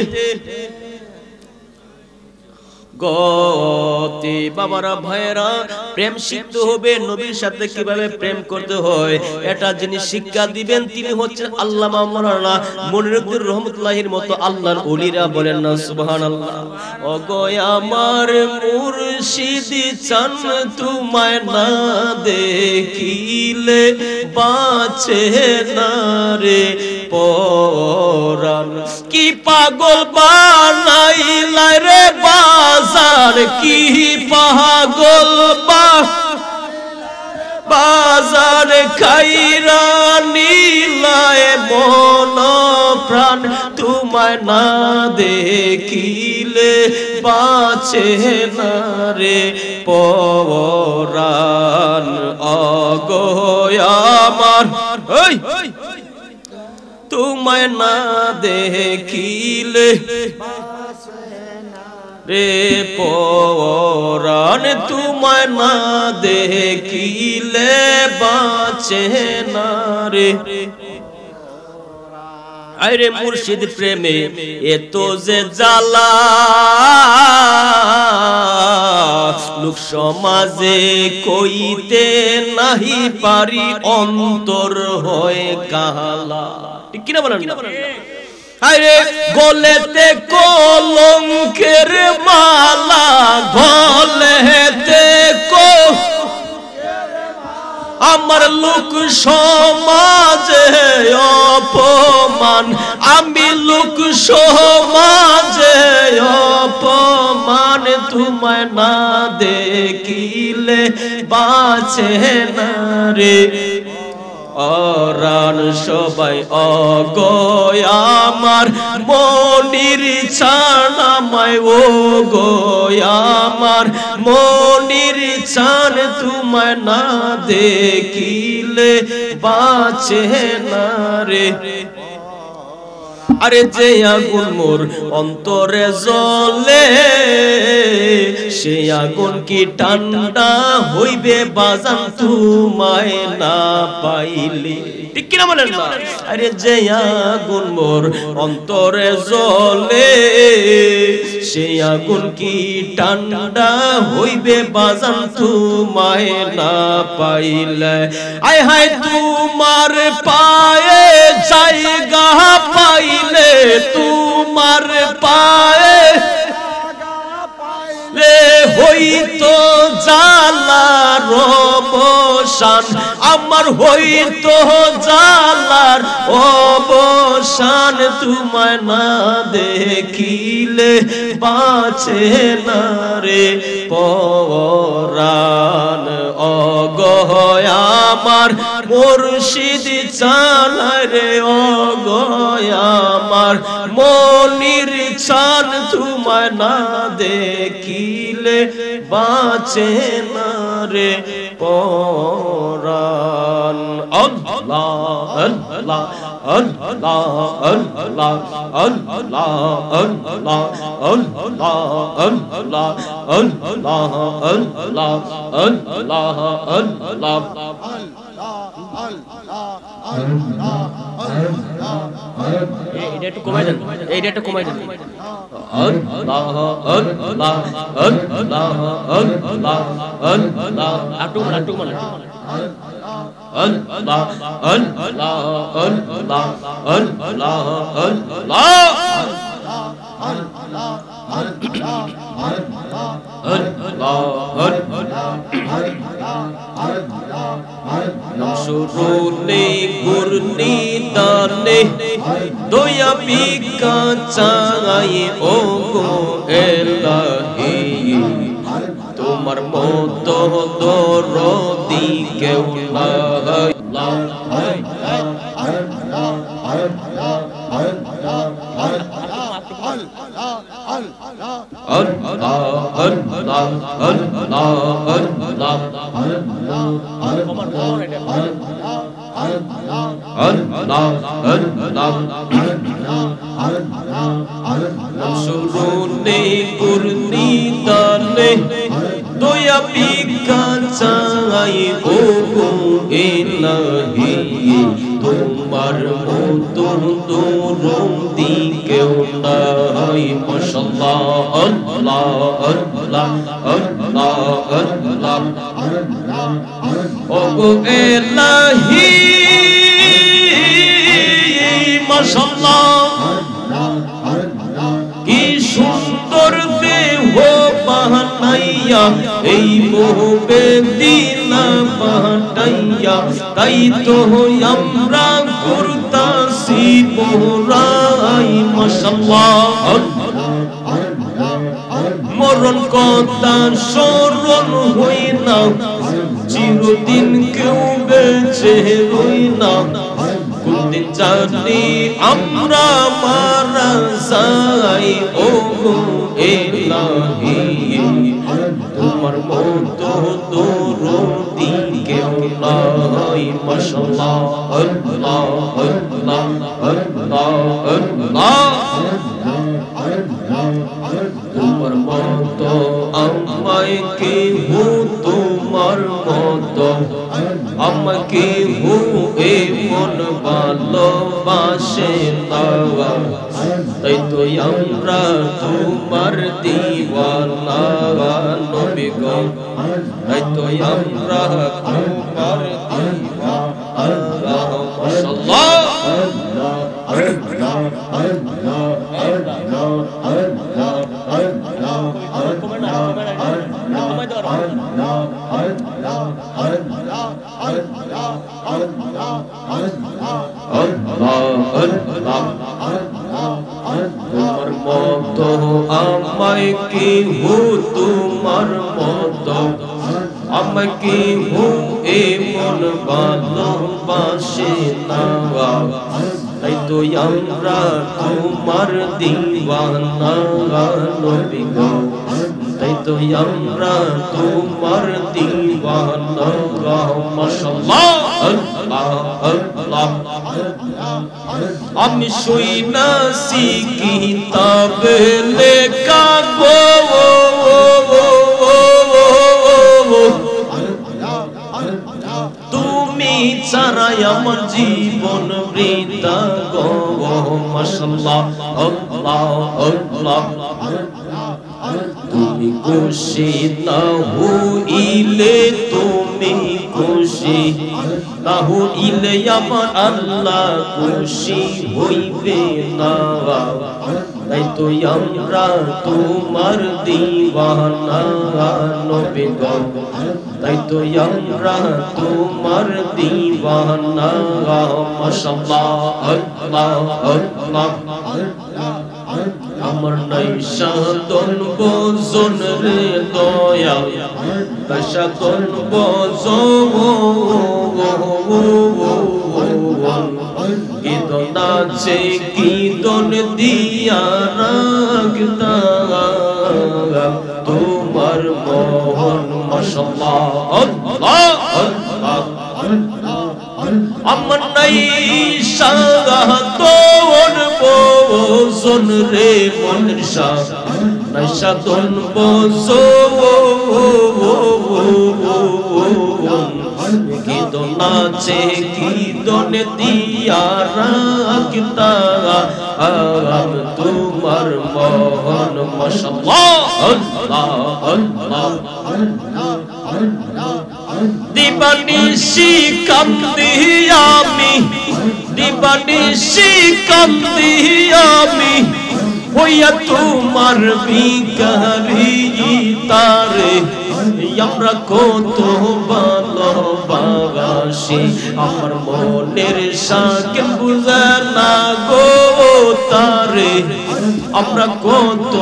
গতি। বাবারা ভাইয়েরা, প্রেম শিখতে হবে নবীর সাথে কিভাবে প্রেম করতে হয়, এটা যিনি শিক্ষা দিবেন তিনি হচ্ছেন আল্লামা মাওলানা মনিরুদ্দিন রহমতুল্লাহির মতো আল্লাহর ওলিরা, বলেন না সুবহানাল্লাহ। ও গো আমার মুর্শিদ চান তোমায় না দেখিলে বাঁচে না রে পরাণ, কি পাগল বানাইলা রে বাজার, কি পাগল বাজার খাইরা নিলায় মন প্রাণ, তুমি তোমায় না দেখিলে বাঁচে না রে পরাণ ওগো আমার তোমায় না দেখিলে রে পরাণ তোমায় না দেখিলে বাঁচে না রে আরে মুর্শিদ প্রেমে এত যে জ্বালা লোক সমাজে কইতে নাহি পারি অন্তর হয় কালা ঠিক কিনা বলেন আরে গলেতে কলঙ্কের মালা গলেতে আমার লোক সমাজে অপমান আমি লোক সমাজে অপমান তোমায় না দেখিলে বাঁচে না রে অরান সবাই ওগো আমার মনির চান আমায় ওগো আমার মনির চান তোমায় না দেখিলে বাঁচে না রে আরে যে আগুন মোর অন্তরে জ্বলে সে আগুন কি ঠান্ডা হইবে বাজান তোমায় না পাইলে ঠিক কিনা বলেন না আরে যে আগুন মোর অন্তরে জ্বলে সে আগুন কি ঠান্ডা হইবে বাজান তোমায় না পাইলে আয় হায় তোমার পায়ে জায়গা পাইলে তোমার পায়ে লে হইতো জালার অবসান আমার হইতো জালার অবসান তোমায় না দেখিলে বাঁচে না রে পরাণ ওগো আমার মুর্শিদ চান রে ওগো আমার মনির চান তোমায় না দেখিলে বাঁচে না রে পরাণ আল্লাহ আল্লাহ আল্লাহ আল্লাহ আল্লাহ আল্লাহ আল্লাহ আল্লাহ আল্লাহ আল্লাহ আল্লাহ আল্লাহ এইটা একটু কমাই দেন এইটা একটু কমাই দেন আল্লাহ আল্লাহ আল্লাহ আল্লাহ আল্লাহ আটু মানে আল্লাহ আল্লাহ আল্লাহ আল্লাহ আল্লাহ নমসুরুনে গুরনি দানে দয়া বিকা চাই ও গো এলাহি তোমার মতো দরদি কেউ নাই সুরুনে গুরনি দানে দয়া বিকা চাই ও গো ইলাহি তোমার মতো দরদি কেউ নাই মাশাআল্লাহ আল্লাহ আল্লাহ আল্লাহ আল্লাহ ও গো ইলাহি মাশাআল্লাহ কি সুন্দর দেহ বানাইয়া এই মোহবে দিনা পাঠাইয়া তাই তো আমরা করতাছি মোরাই মাশাআল্লাহ মরণ কথা স্মরণ হই না চিরদিন কেউ বেঁচে রই না কোনদিন জানি আমরা মারা যাই ও ইলাহি তোমার মতো দরদি কেউ নাই মাশাআল্লাহ আল্লাহ আল্লাহ আল্লাহ আল্লাহ তোমার মতো আমায় কেহ তোমার মতো আমাকে হু এ মন ভালোবাসে না তাই তো আমরা তোমার দিওয়ানা নবী গো তাই তো আমরা তোমার দিওয়ানা মাশাআল্লাহ তোমার মতো আমায় কেহ তোমার মতো আমাকে হু এমন ভালোবাসে না তাই তো আমরা তোমার দিওয়ানা নবী গো তাই তো আমরা তোমার দিওয়ানা মাশাআল্লাহ আল্লাহ আল্লাহ আমি শুইনাছি কিতাবে লেখা গো তুমি ছাড়া আমার জীবন বৃথা গো মাশাআল্লাহ আল্লাহ আল্লাহ তুমি খুশি না হইলে তুমি খুশি না হইলে আমার আল্লাহ খুশি হইবে না তাই তো আমরা তোমার দিওয়ানা নবী গো তাই তো আমরা তোমার দিওয়ানা মাশাআল্লাহ আল্লাহ আল্লাহ আমার নাই সাধন বজন রে দয়া সাধন বজন কীর্তন আছে কীর্তন দিয়া রাখতা তোমার মোহন মাশাআল্লাহ আল্লাহ আল্লাহ আমার নাই সাধন বজন রে মনের নাই সাধন বজন কীর্তন আছে কীর্তন দিয়া রাখতা তোমার মোহন মাশাআল্লাহ আল্লাহ আল্লাহ দিবানিশি কান্দি আমি দিবানিশি কান্দি আমি হইয়া তোমার ভিখারি তারে আমরা কত ভালোবাসি আমার মনের শাকে বুঝার না গো তারে আমরা কত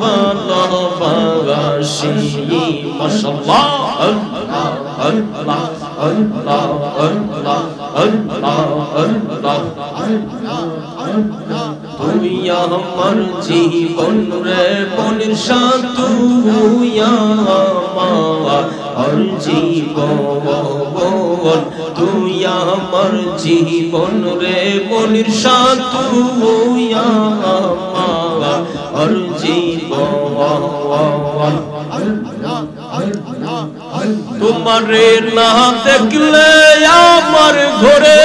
ভালোবাসি মাশাআল্লাহ আল্লাহ আল্লাহ আল্লাহ আল্লাহ আল্লাহ আল্লাহ তুই আমার জীবন রে মনের তুই আমার জীবন তুই আমার জীবন রে মনের তুই আমার জীবন তোমারে না দেখলে আমার ঘরে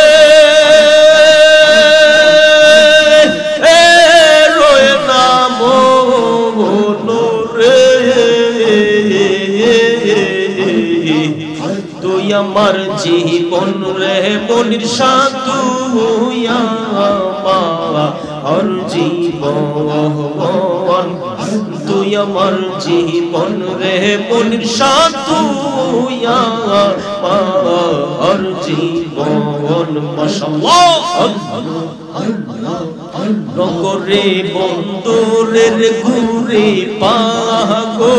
রয়ে না মন রে তুই আমার জীবন রে মনির তুই আমার জীবন তুই আমার জীবন রে মনির তুই আমার জীবন মাশাআল্লাহ নগরে বন্দরের ঘুরে পাগো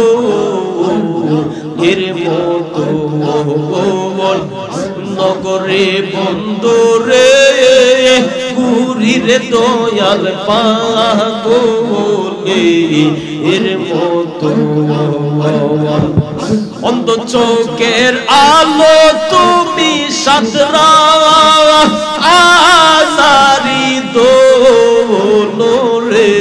এর মতো নগরে বন্দরে পুরীর দয়াল পাগলে এর মতো অন্ধ চোখের আলো তুমি সাতরা আজারি দোলো রে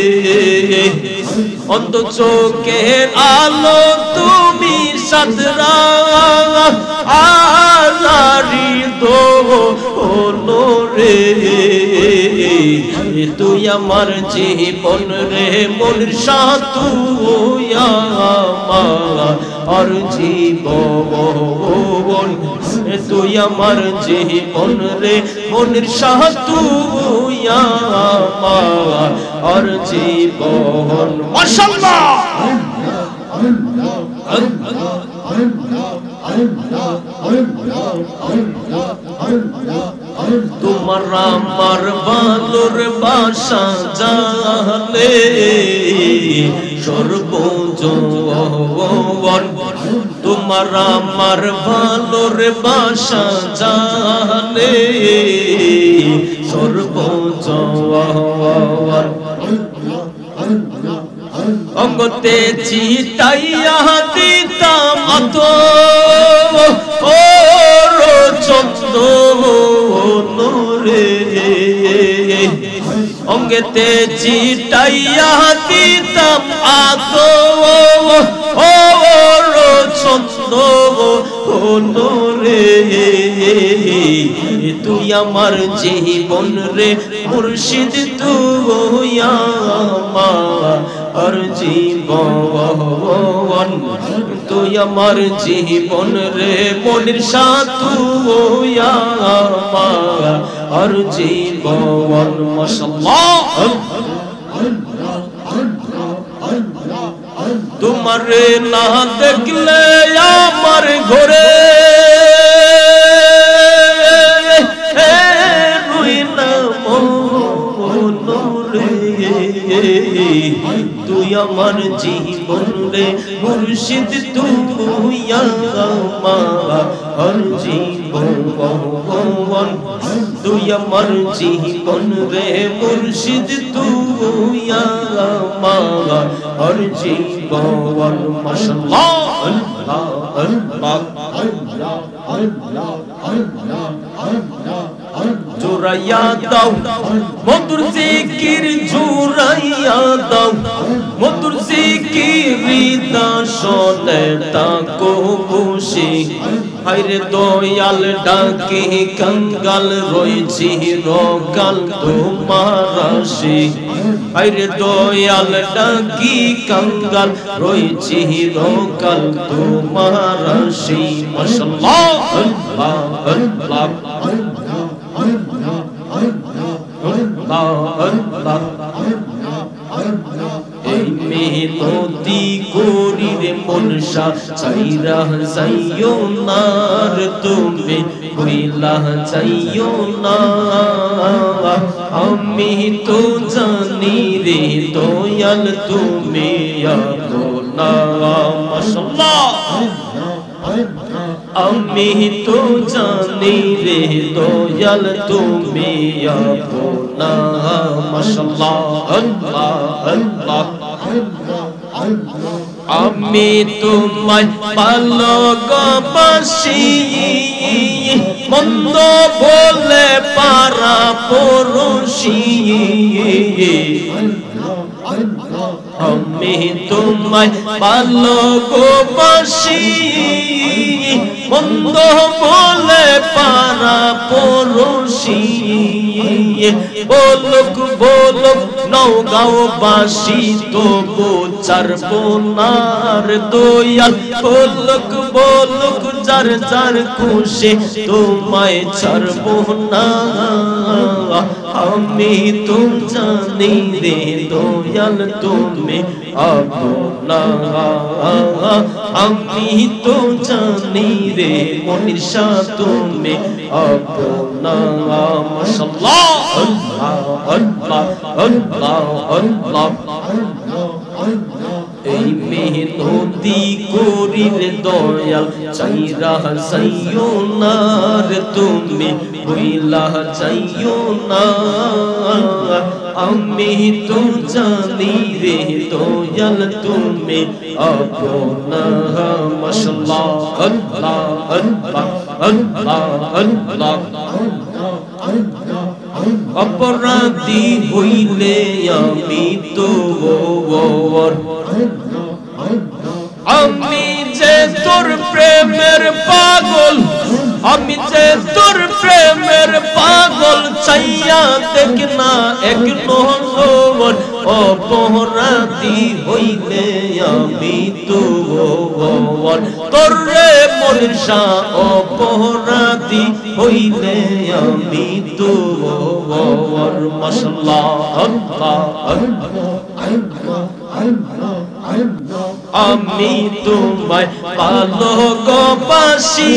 অন্ধ চোখের আলো তুমি সাতরা আজারি দোলো রে তুই আমার জীবন রে মুর্শিদ তুই আমার জীবন তুই আমার জীবন রে মুর্শিদ তুই আমার জীবন মাশাআল্লাহ তোমার আমার ভালোর বাসা জানে সর্বজন তোমার আমার ভালোর বাসা জানে সর্বজন অঙ্গতে চিতাইয়া দিতাম আত ও চন্দ্র রে অঙ্গতে চিতাইয়া দিতাম আত ও চন্দ্র রে তুই আমার জীবন রে মুর্শিদ তুই আমার জীবন তুই আমার জীবন রে মুর্শিদ তুই আমার জীবন মাশাআল্লাহ তোমারে না দেখলে আমার ঘরে তুই আমার জীবন রে মুর্শিদ তুই আমার জীবন তুই আমার জীবন রে মুর্শিদ তুই আমার জীবন মাশাআল্লাহ জোরাইয়া দাও মধুর জিকির জোরাইয়া দাও মধুর জিকির দাসনে তাকো বসে হায়রে দয়াল ডাকে কঙ্গাল রয়েছি রকাল তোমার আসে হায়রে দয়াল ডাকি কঙ্গাল রয়েছি রকাল তোমার আসে মাশাআল্লাহ আল্লাহ আল্লাহ এই মেহনতি করি রে মনসা চাইরা যাইও না তুমি কইলা যাইও না আমি তো জানি রে দয়াল তুমি আপনা মাশাআল্লাহ আমি তো জানি রে দয়াল তুমি আপনা মাশাআল্লাহ আল্লাহ আল্লাহ আমি তোমায় ভালোবাসি মন্দ বলে পারা পড়োশি আমি তোমায় ভালোবাসি মন্দ বলে পারা পড়োশি বলুক বলুক নওগাঁও বাসি তবু ছাড়বো না রে দয়াল বলুক বলুক যার যার খুশি তোমায় ছাড়বো না আমি তো জানি রে দয়াল তুমি আপনা আমি তো জানি রে মুর্শিদ তুমি আপনা মাশাআল্লাহ আল্লাহ আল্লাহ আল্লাহ আল্লাহ এই মেহনতি করিলে দয়াল চাইরা যাইও না রে তুমি বইলা যাইও না আমি তো জানি রে দয়াল তুমি আপনা মাশাআল্লাহ আল্লাহ আল্লাহ আল্লাহ আল্লাহ অপরাধী হইলে আমি তো আমি যে তোর প্রেমের পাগল আমি যে তোর প্রেমের পাগল চাইয়া দেখ না এক নহর অপরাধী হইলে আমি তো তোর রে মনসা অপরাধী হইলে আমি তো মাশাআল্লাহ আল্লাহ আমি তোমায় ভালোবাসি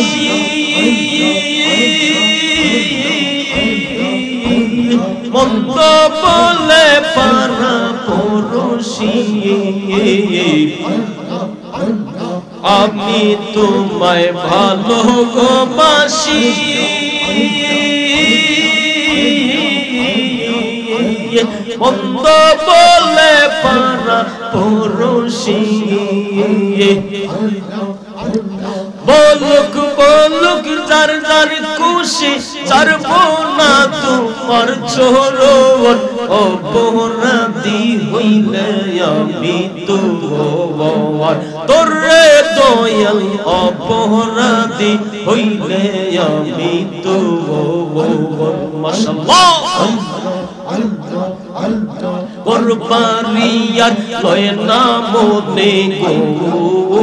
মন্দ বলে পারা পড়শি আমি তোমায় ভালোবাসি মন্দ বলে পারা পড়শি বলুক বলুক যার যার খুশি ছাড়বো না তোমার চরণ অপরাধী হইলে আমি তোর রে দয়াল অপরাধী হইলে আমি তো মাশাআল্লাহ কুরবানিয়ার লয় না মনে গো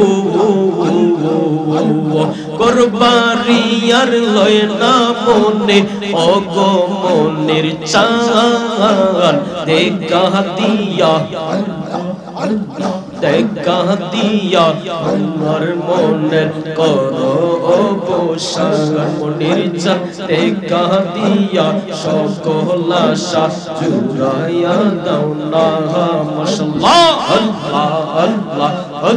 কুরবানিয়ার লয় না মনে ওগো মনের চান দেখা দিয়া দেখা দিয়া আমার মনের করো অবসান মনের চান দেখা দিয়া সকল আশা জুড়াইয়া দাও না মাশাআল্লাহ আল্লাহ আল্লাহ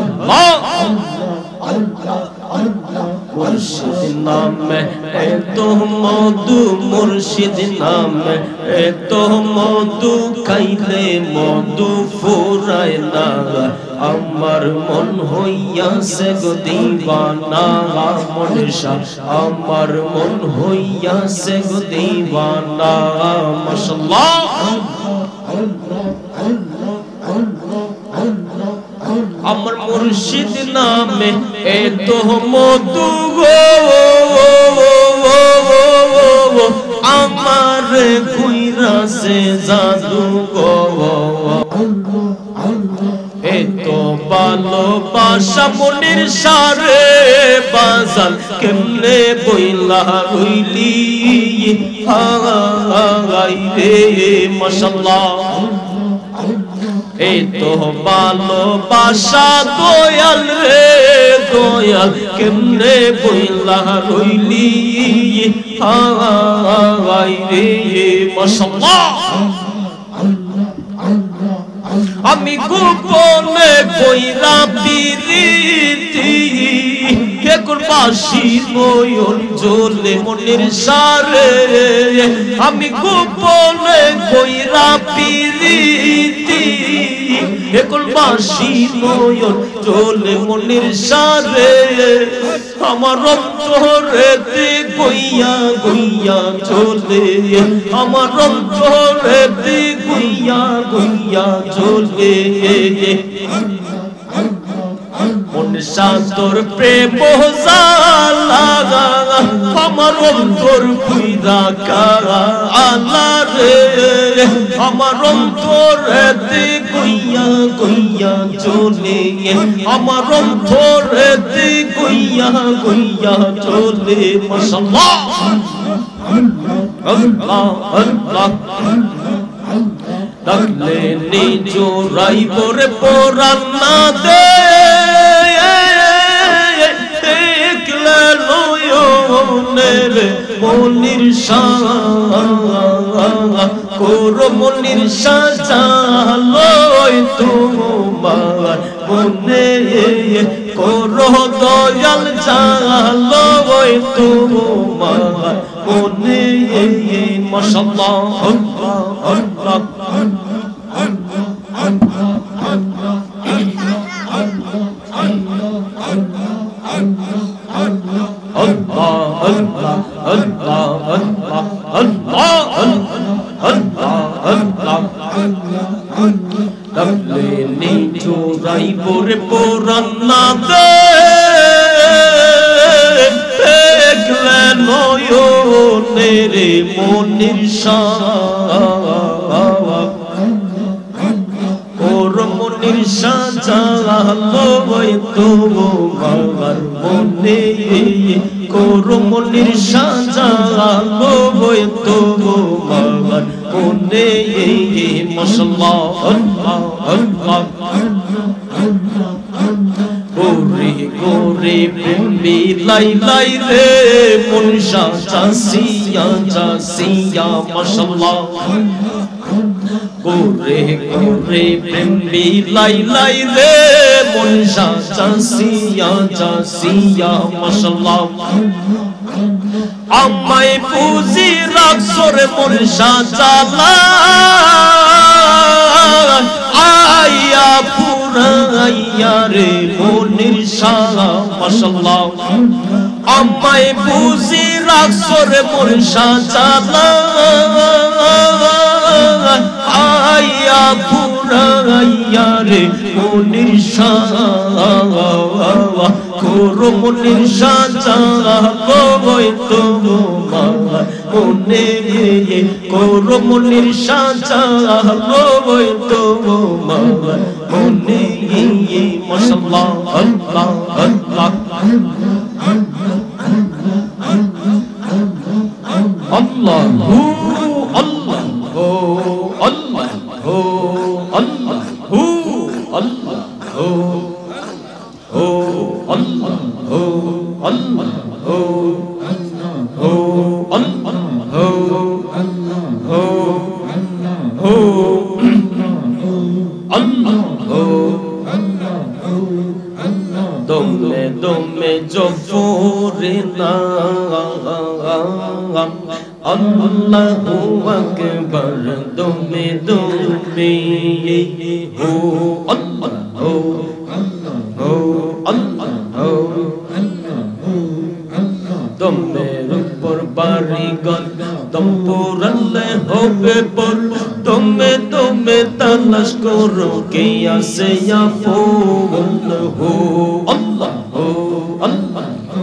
আল্লাহ মুর্শিদ নামে এত মধু মুর্শিদ নামে এত মধু খাইলে মধু ফুরায় না আমার মন হইয়াছে গো দিওয়ানা মনসা আমার মন হইয়াছে গো দিওয়ানা মাশাআল্লাহ আমার মুর্শিদ নামে এত মধু গো আমার কইরাছে জাদু গো এত ভালোবাসা মনের সারে বাজাল কেমনে বইলা রইলি হাই রে মাশাআল্লাহ এই তো ভালোবাসা দয়াল রে দয়াল কেমনে বইলা রইলি হাই রে মাশাআল্লাহ আমি গোপনে কইরা পিরিতি কে করবাসি নয়ন জলে মনের সারে আমি গোপনে কইরা পিরিতি কে করবাসি নয়ন জলে মনের সারে আমার অন্তরেতে গইয়া গইয়া চলে আমার অন্তরেতে গইয়া গইয়া চলে মন সাতর প্রেম জালা আমার অন্তর পুইরা কারা আল্লাহ রে আমার অন্তরেতে গইয়া গইয়া চলে আমার অন্তরেতে গইয়া গইয়া চলে মাশাআল্লাহ আল্লাহ আল্লাহ ডাকলে নিজরাই পরে পরাণ না দে দেখলে নয়নের মনির শাহ করমনির সাজালো তোমার মনে করো দয়াল জালো তোমার মনে মাশাআল্লাহ আল্লাহ চোরাই পরে পোরান্না দেখলে নয়নের মনির মনির সাজালো তোমার মনে করমনির সাজালো তোমার মনে মাশাআল্লাহ আল্লাহ আল্লাহ গোরে গোরে প্রেমী লাই লাই রে মন সাজাসিয়া জাসিয়া মাশাআল্লাহ গোরে গোরে প্রেমী লাই লাই রে মন সাজাসিয়া জাসিয়া মাশাআল্লাহ আমায় পুজি রাখছরে মন সাজালা আয়া পুরাইয়া রে মনির শাহ মাশাআল্লাহ আমায় পুজি রাখছরে মন সাজালা আয়া পুরাইয়া রে মনির শাহ করমনির সাজালো তোমার মনে করমনির সাজালো তোমার মনে মাশাআল্লাহ আল্লাহ আল্লাহ আল্লাহু আল্লাহু আল্লাহু আল্লাহু আল্লাহু দমে দমে জফরে নাম আল্লাহু আকবার দমে দমে হো আল্লাহু হো আল্লাহু দমের উপর বাড়ি গল দম পুরালে হবে পর দমে দমে তালাশ করো কে আসে আপন হো আল্লাহু আল্লাহু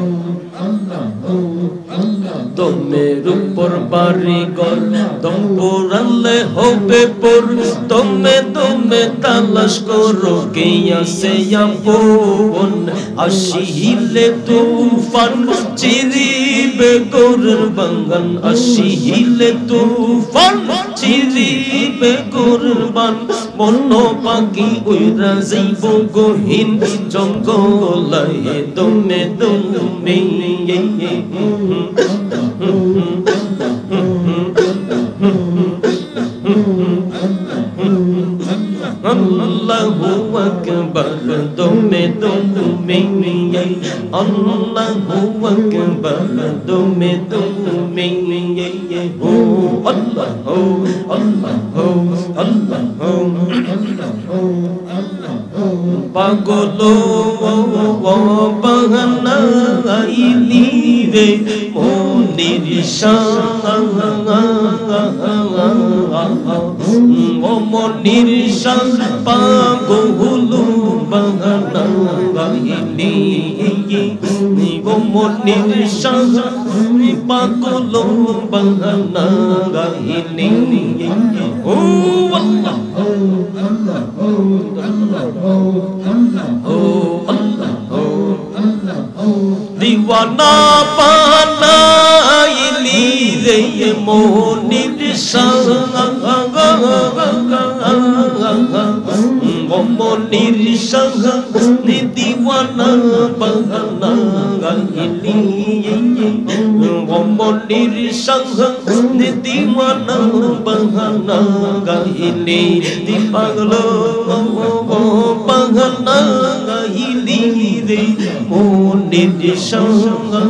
দমের উপর বাড়ি গল দম পুরালে হবে পর দমে দমে তালাশ করো কে আসে আপন আসিলে তুফান চিরিবে গোরের বাগান আসিলে তুফান চিরিবে গোরের বান বন্য পাখি উইরা যাইব গহীন জঙ্গলায় দমে দমে আল্লাহু আকবার দমে দমে আল্লাহু আকবার দমে দমে হো আল্লাহু আল্লাহু আল্লাহু পাগল বাহানাইলি রে মনির শাহ ও মনির শাহ পাগল বাহানাইলি ও মনির শাহ পাগল বাহানাইলি ও আল্লাহ দিওয়ানা বানাইলি রে মনির শাহ ও অমনির সঙ্গে দিওয়ানা বাহানা গাইলি অমনির সঙ্গে দিওয়ানা বাহানা গাইলি দি পাগলো বাহানা গাইলি রে মনির সঙ্গে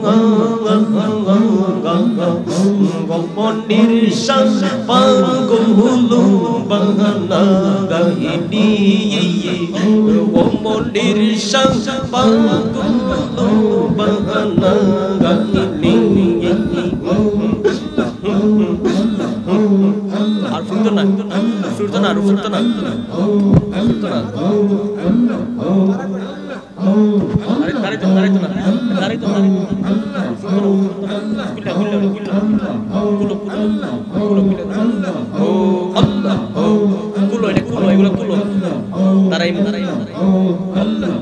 অমনির সঙ্গে পাগলো বাহানা গাইলি অমনির সঙ্গে পাগলো বাহানা গাইলি আর ফুটতো না ফুটতো না আর ফুটতো না ফুটতো না আরে দাঁড়াইতো দাঁড়াইতো না দাঁড়াইতো ও আল্লাহ কুলো এটা কুলো এগুলো কুলো দাঁড়াই দাঁড়াই আল্লাহ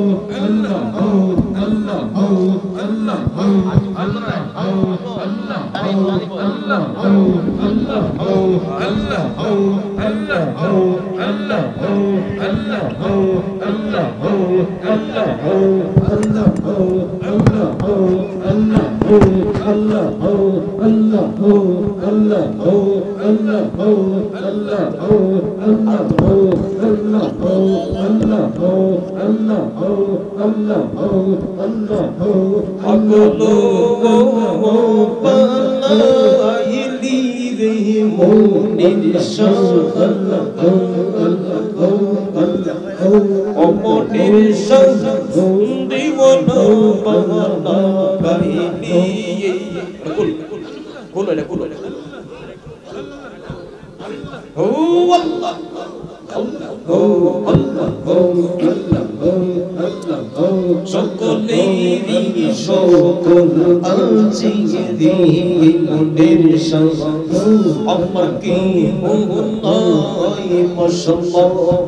অমনির সঙ্গে দিওয়ানা বাহানা গাইলি কুলো এটা কুলো ও আল্লাহ ও আল্লাহ সকলেরই সকল আছে রে মনের সঙ্গে আমার কি মোহনাই মাশাআল্লাহ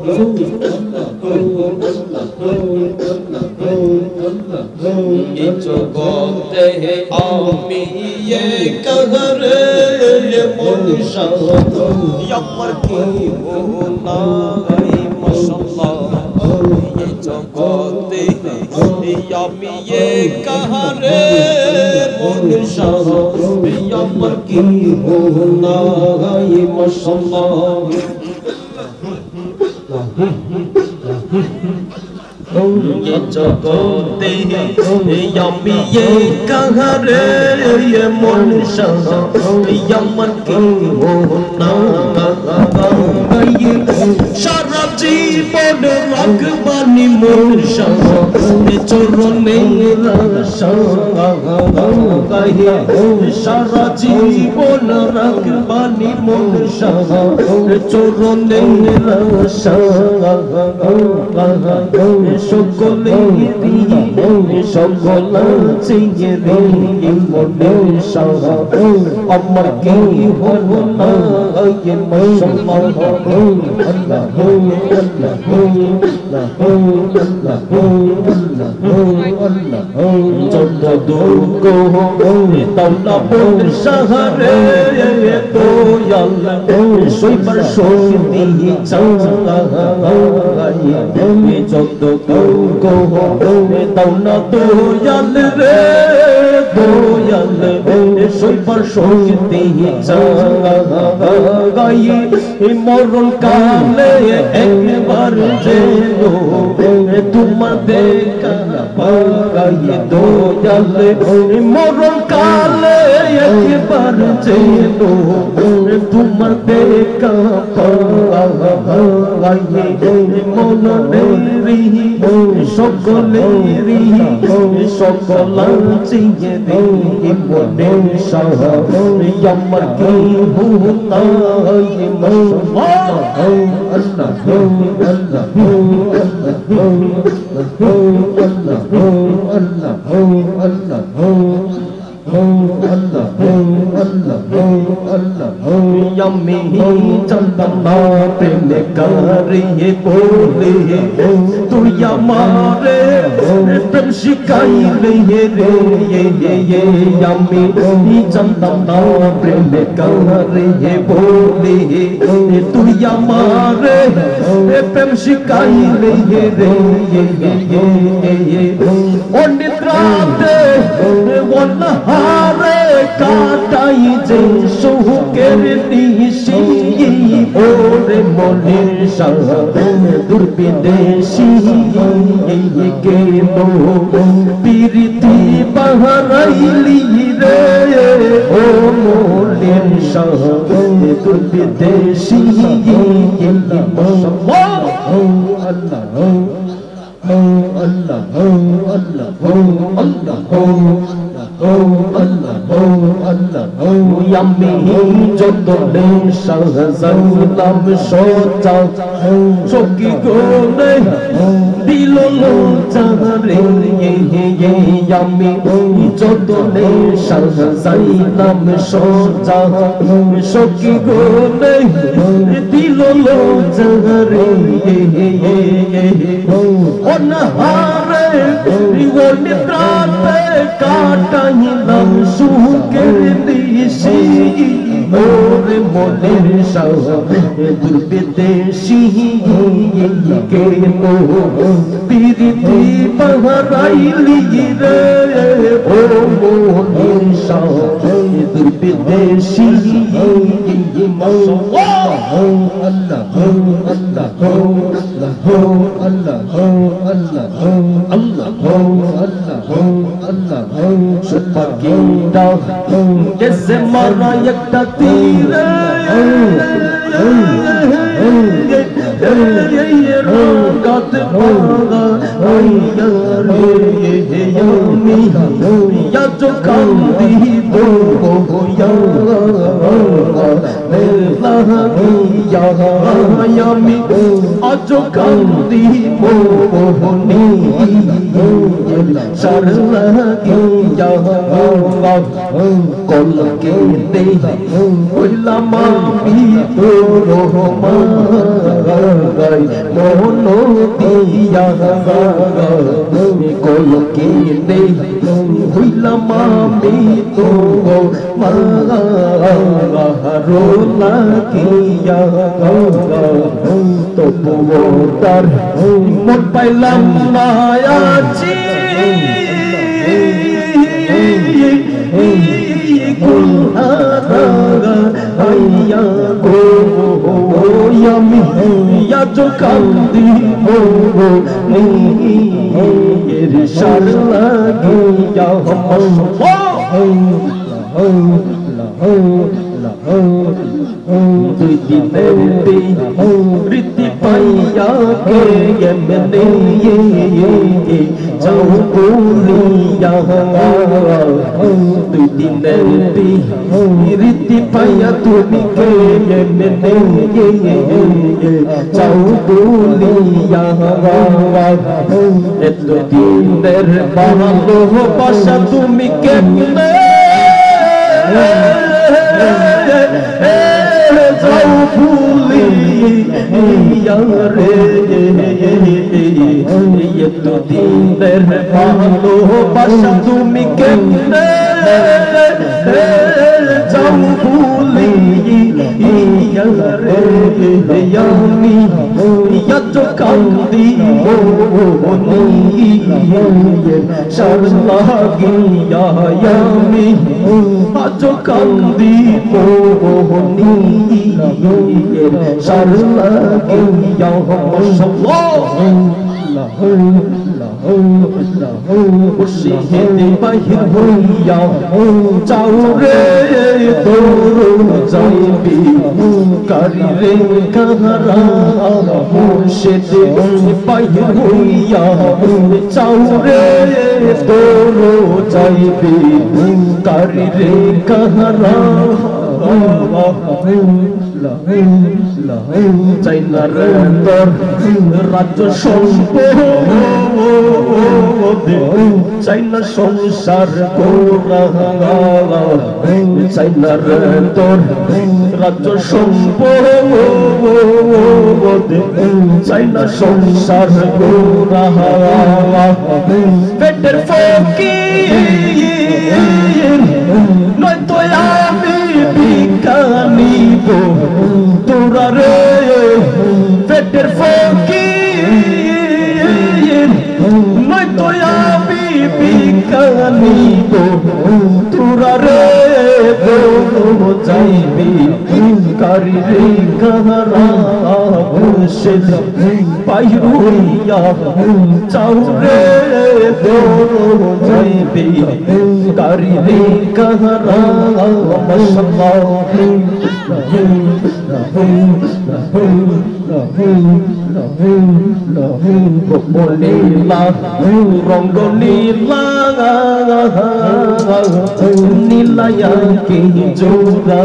এই জগতে আমি একরে মন সঙ্গে আমার কি মোহনাই মাশাআল্লাহ এই জগতে আমি একরে মন সঙ্গে আমার কি মোহনাই মাশাআল্লাহ ये जगते यमी ये कहरे ये मुनशा यमन की होना ये सारा जीवन रखबानी मुनशा चोरने रशा सारा जीवन रखबानी मुनशा चोरने रशा সকলেরই সকল আছে রে মনের সঙ্গে আমার কি হলো না এ মাশাআল্লাহ আল্লাহ যত দুঃখ তাওলা বল শহরে তো আল্লাহ সইবার সন্ধি চাঙ্গা যত দুঃখ তাওলা তো আল্লাহ রে দয়াল সইবার সন্ধি চাঙ্গা মরণ কালে একবার যেন তোমার দেখা পাই দয়াল মরণ কালে একবার যেন তোমার দেখা পাই মনেরই সকলেরই সকল চিয়ে রে মনের সঙ্গে আমার কি ভুলতা আমি জানতাম না প্রেম কারে বলে তুই আমারে প্রেম শিখাইলে রে আমি জানতাম না প্রেম কারে বলে তুই আমারে প্রেম শিখাইলে রে অনেক রাতে অনহারে কাটাই যে সুখের নিশি ওরে মনের দুর্বিদেশি কে প্রীতি বাহারাইলি রে ও মনের দুর্বিদেশি আমি যত সাজাইলাম সোজা চকি গোলে দিল চারে আমি যত সাজাইলাম সোজা চকি গোলে দিল চারে অনহারে নিদ্রাতে কাটাইলাম সুখের নিশি ওরে মনের দুর্বিদেশি কে প্রীতি বাহারাইলি রে ও মনের দুর্বিদেশি পাখিটা জেসে মারা একটা তীরে রঙাত পাগা আইয়া রে আমি আজ কান্দি তো গোয়া লাগিয়া আমি আজ কান্দি মোহনি সার লাগিয়া কলকে দে হইলাম আমি তোর রহমান মন দিয়া কলকে দে হইলাম আমি তোর মারো লাগিয়া তবুও তার মন পাইলাম না আছি আইয়া গো আমি আজ কান্দি এর সার লাগিয়া দুই দিনের রীতি পাইয়া কে এমনে যাও বলিয়া দুই দিনের রীতি পাইয়া তুমি কে এমনে যাও বলিয়া এত দিনের ভালোবাসা তুমি কেমনে যাও ভুলিয়া রে এত দিনের ভালোবাসা তুমি কেমনে যাও ভুলিয়া রে আমি আজ কান্দি মোহনি সার লাগিয়া আমি আজ কান্দি মোহনি সার লাগিয়া মুর্শিদ বাহির হইয়া যাও রে তোর যাইবি কারি রে কাহারা মুর্শিদ বাহির হইয়া যাও রে তোর যাইবি কারি রে কাহারা চাই না রে তোর রাজ্য সম্পদ, চাই না সংসার করা, চাই না রে তোর রাজ্য সম্পদ, চাই না সংসার করা। পেটের ফকির নয়তো আমি ভিক্ষা নিব তোরা রে, পেটের ফকির নয়তো আমি ভিক্ষা নিব তোরা রে, যাইবি কারি রে কাহারা মুর্শিদ বাইর হইয়া চাও রে, যাইবি কারি রে কাহারা। মাশাআল্লাহ নীলা রঙ্গ নীলা নীলায়া কে জোড়া,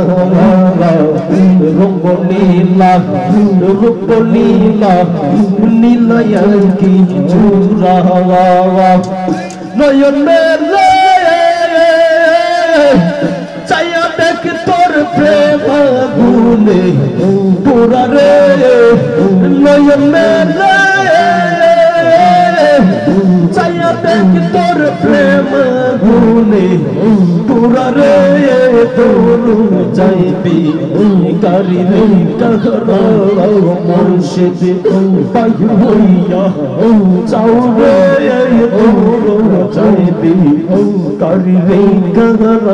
রঙ্গ নীলা রূপ নীলা নীলায়া কে জোড়া। নয়ন মেলে চাইয়া দেখ তোর প্রেম গুনে পুরা রে, নয়ন মেলে চাইয়া দেখ তোর প্রেম গুনে পুরা রে, তোর যাইবি কারি রে কাহারা মুর্শিদ বাইর হইয়া চাও রে, তোর যাইবি কারি রে কাহারা।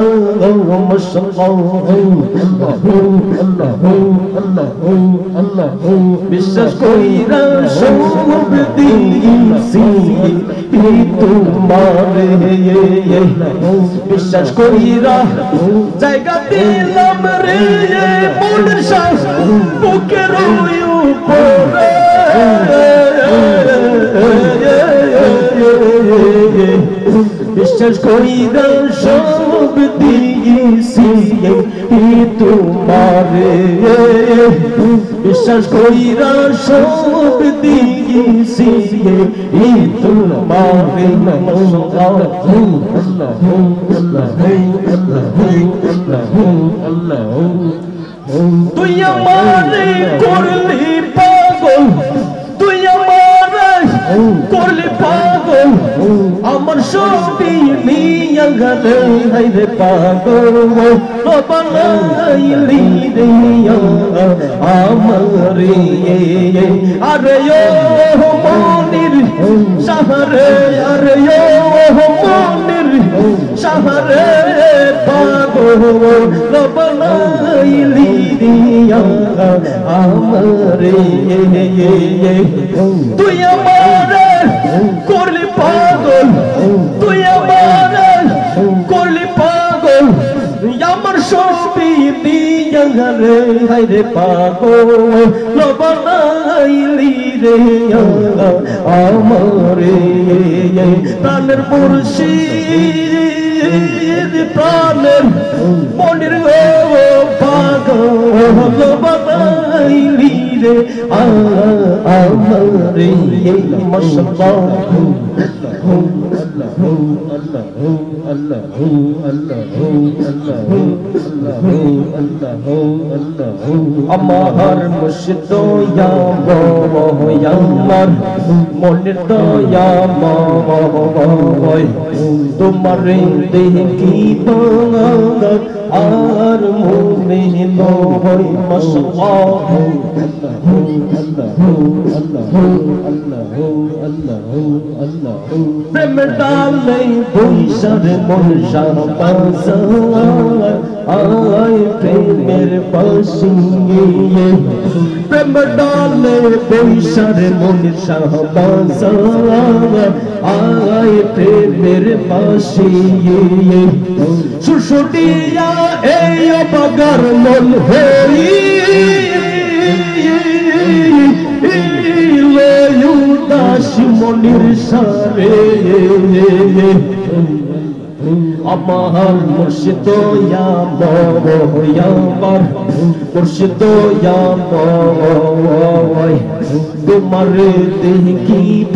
বিশ্বাস কইরা সব দিয়েছি তোমারে, বিশ্বাস কইরা জায়গা দিলাম রে মনের শ্বাস বুকের উপরে, বিশ্বাস কইরা সব দিয়েছি তোমারে, বিশ্বাস কইরা সব দিয়েছি তোমারে। তুই আমারে করলি পাগল, তুই আমারে করলি পাগল, আমার সবই নিয়ে গেলে হাইরে পাগল বানাইলি রে আমারে। আরে ও মনির শহরে, আরে ও মনির শহরে পাগল বানাইলি রে আমারে। তুই আমারে করলি পাগল, তুই আমারে করলি পাগল, আমার সবই নিয়ে রে হাইরে পাগল বানাইলি রে আমারে। প্রাণের মুর্শিদ প্রাণের মনির গো পাগল বানাইলি রে আমারে। মাশাআল্লাহ আমার মুর্শিদ দয়া আমার মনের দয়া তোমার দেখিব আর মনে নয়। মাশাআল্লাহ প্রেম ডালে বৈশার মন শাহবাজা, আয় প্রেমের বাসিয়ে, প্রেম ডালে বৈশার মন শাহবাজা, আয় প্রেমের বাসিয়ে। সুশুটিয়া এই অবাগার মন হই উদাস মনির সারে, আমার মুর্শিদ আমার মুর্শিদ তোমার দেখিব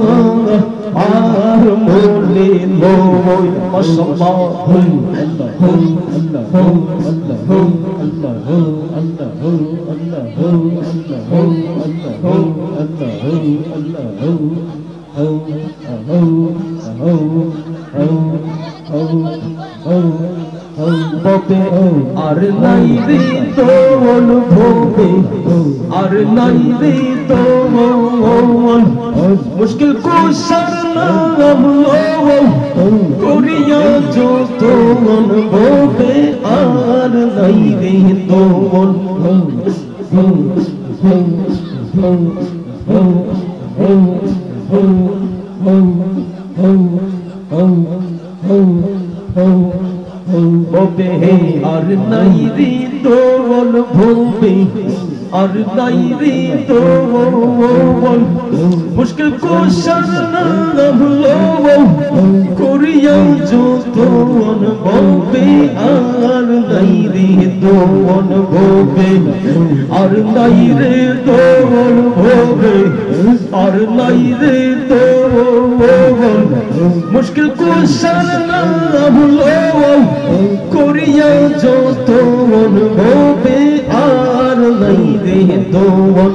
আর মনে লয় মাশাআল্লাহ ববে আর নাই রে তোল ভবে আর নাই রে তোল মুশকিল কুশার নাম করিয়া যত ভবে আর নাই রে তোল ববে আর নাই রে তোল ভবে আর নাই রে তোল মুশকিল কুশার নাম করিয়া যত ভবে আর নাই রে তোল ভবে আর নাই রে তোল ভবে আর নাই রে তোল মুশকিল কুশার নাম করিয়া যত ভবে আর নাই রে তোল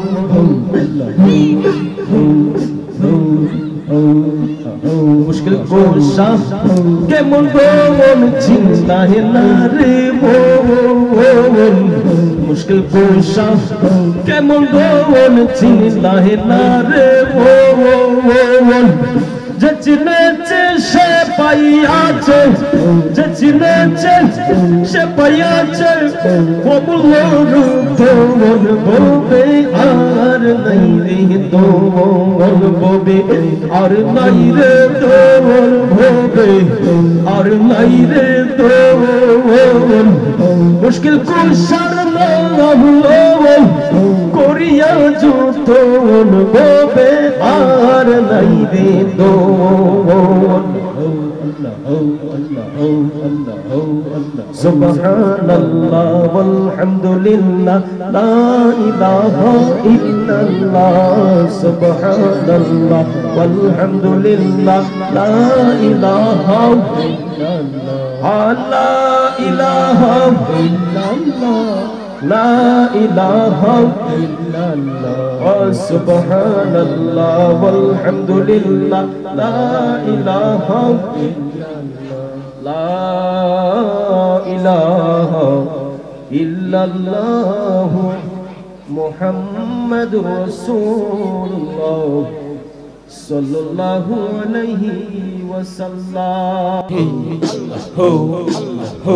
মুশকিল কোশা কেমন ভবন চিন্তা না রে ভবন মুশকিল কোশা কেমন ভবন চিন্তা না রে ভবন যে চিনেছে সে পাইয়াছে যে চিনেছে সে পাইয়াছে কবুল তোর ববে আর নাই রে তোর ববে আর নাই রে তোর ববে আর নাই রে তোর মুশকিল কুশার নাম করিয়া যত ববে আর নাই রে সুবহানাল্লাহ ওয়ালহামদুলিল্লাহ লা ইলাহা ইল্লাল্লাহ সুবহানাল্লাহ ওয়ালহামদুলিল্লাহ লা ইলাহা ইল্লাল্লাহ লা ইলাহা ইল্লাল্লাহ লা ইলাহা ইল্লাল্লাহ সুবহানাল্লাহ ওয়ালহামদুলিল্লাহ লা ইলাহা ইল্লাল্লাহ লা ইলাহা ইল্লাল্লাহ মুহাম্মাদুর রাসূলুল্লাহ সাল্লাল্লাহু আলাইহি ওয়াসাল্লাম হো হো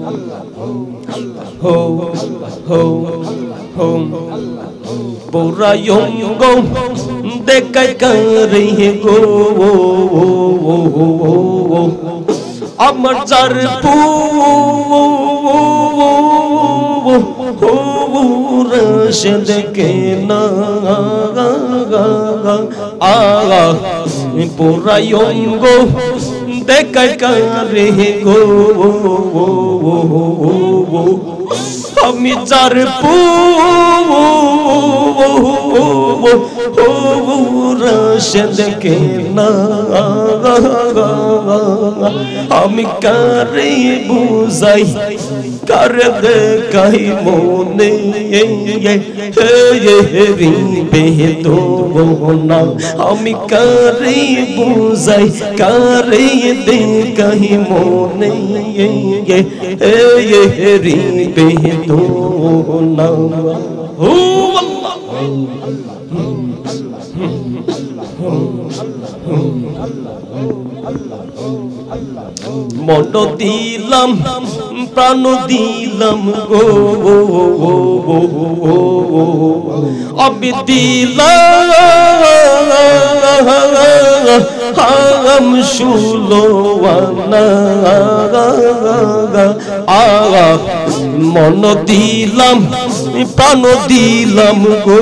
ho ho ho pura yongo de kai kare go amar jar pu rashid ke na aga pura yongo de kai kare go আমি যার রশদ কে না আমি কারে বুঝাই কার দেখাই মনে রিবে তো না আমি কারে বুঝাই কারে দেখাই মনে রিবে তো না হু মন দিলাম প্রাণ দিলাম গো আমি দিলাম শুলোয়ানা মন দিলাম প্রাণ দিলাম গো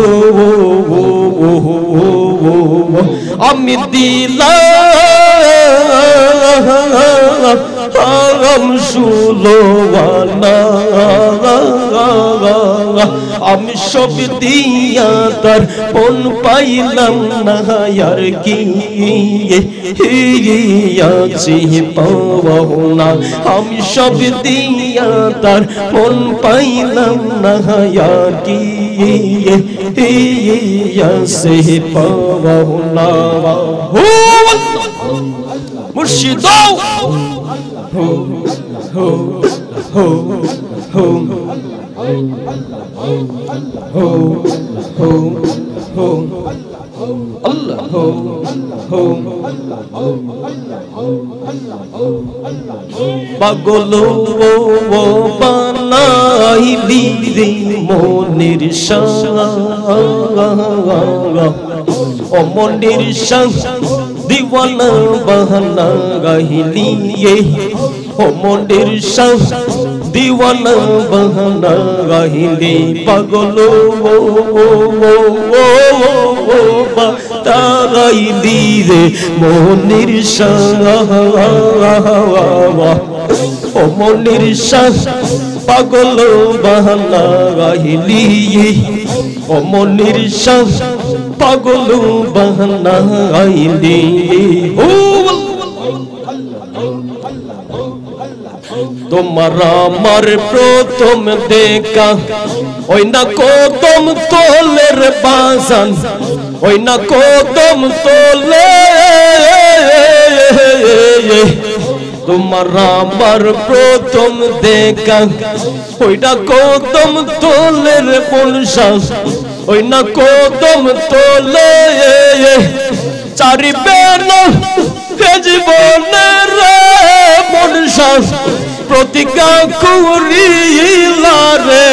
আমি দিলাম শুলোয়ানা আমি সব দিয়া তার মন পাইলাম না আর কি আছে পাওনা আমি সব দিয়া তার মন পাইলাম না আর কি আছে পাওনা মুর্শিদ হো হো হো হো হো হো হো আল্লাহ হো হো পাগল ও বানাইলি রে মনের ও মনের দিওয়ানা বাহানা গাইলি ও মনের দিওয়ানা বাহানা গাইলি পাগল ও বাতাইলি রে মনের ও মনের পাগল বাহানা গাইলি ও মনের পাগল বাহানা গাইলি তোমার আমার প্রথম দেখা ওই না কদম তোলের বাজান ওই না কদম তোলে তোমার আমার প্রথম দেখা ওই না কদম তোলের বনশ্বাস ওই না কদম তোলে চারিবে না জীবনের বনশ্বাস প্রতিজ্ঞা করিলা রে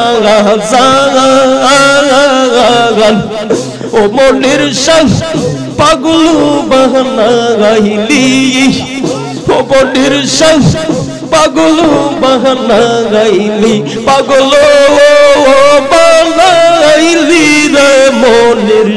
বাগান ও মনের পাগল বাহানা গাইলি ও মনের পাগল বাহানা গাইলি পাগল বানাইলি রে মনের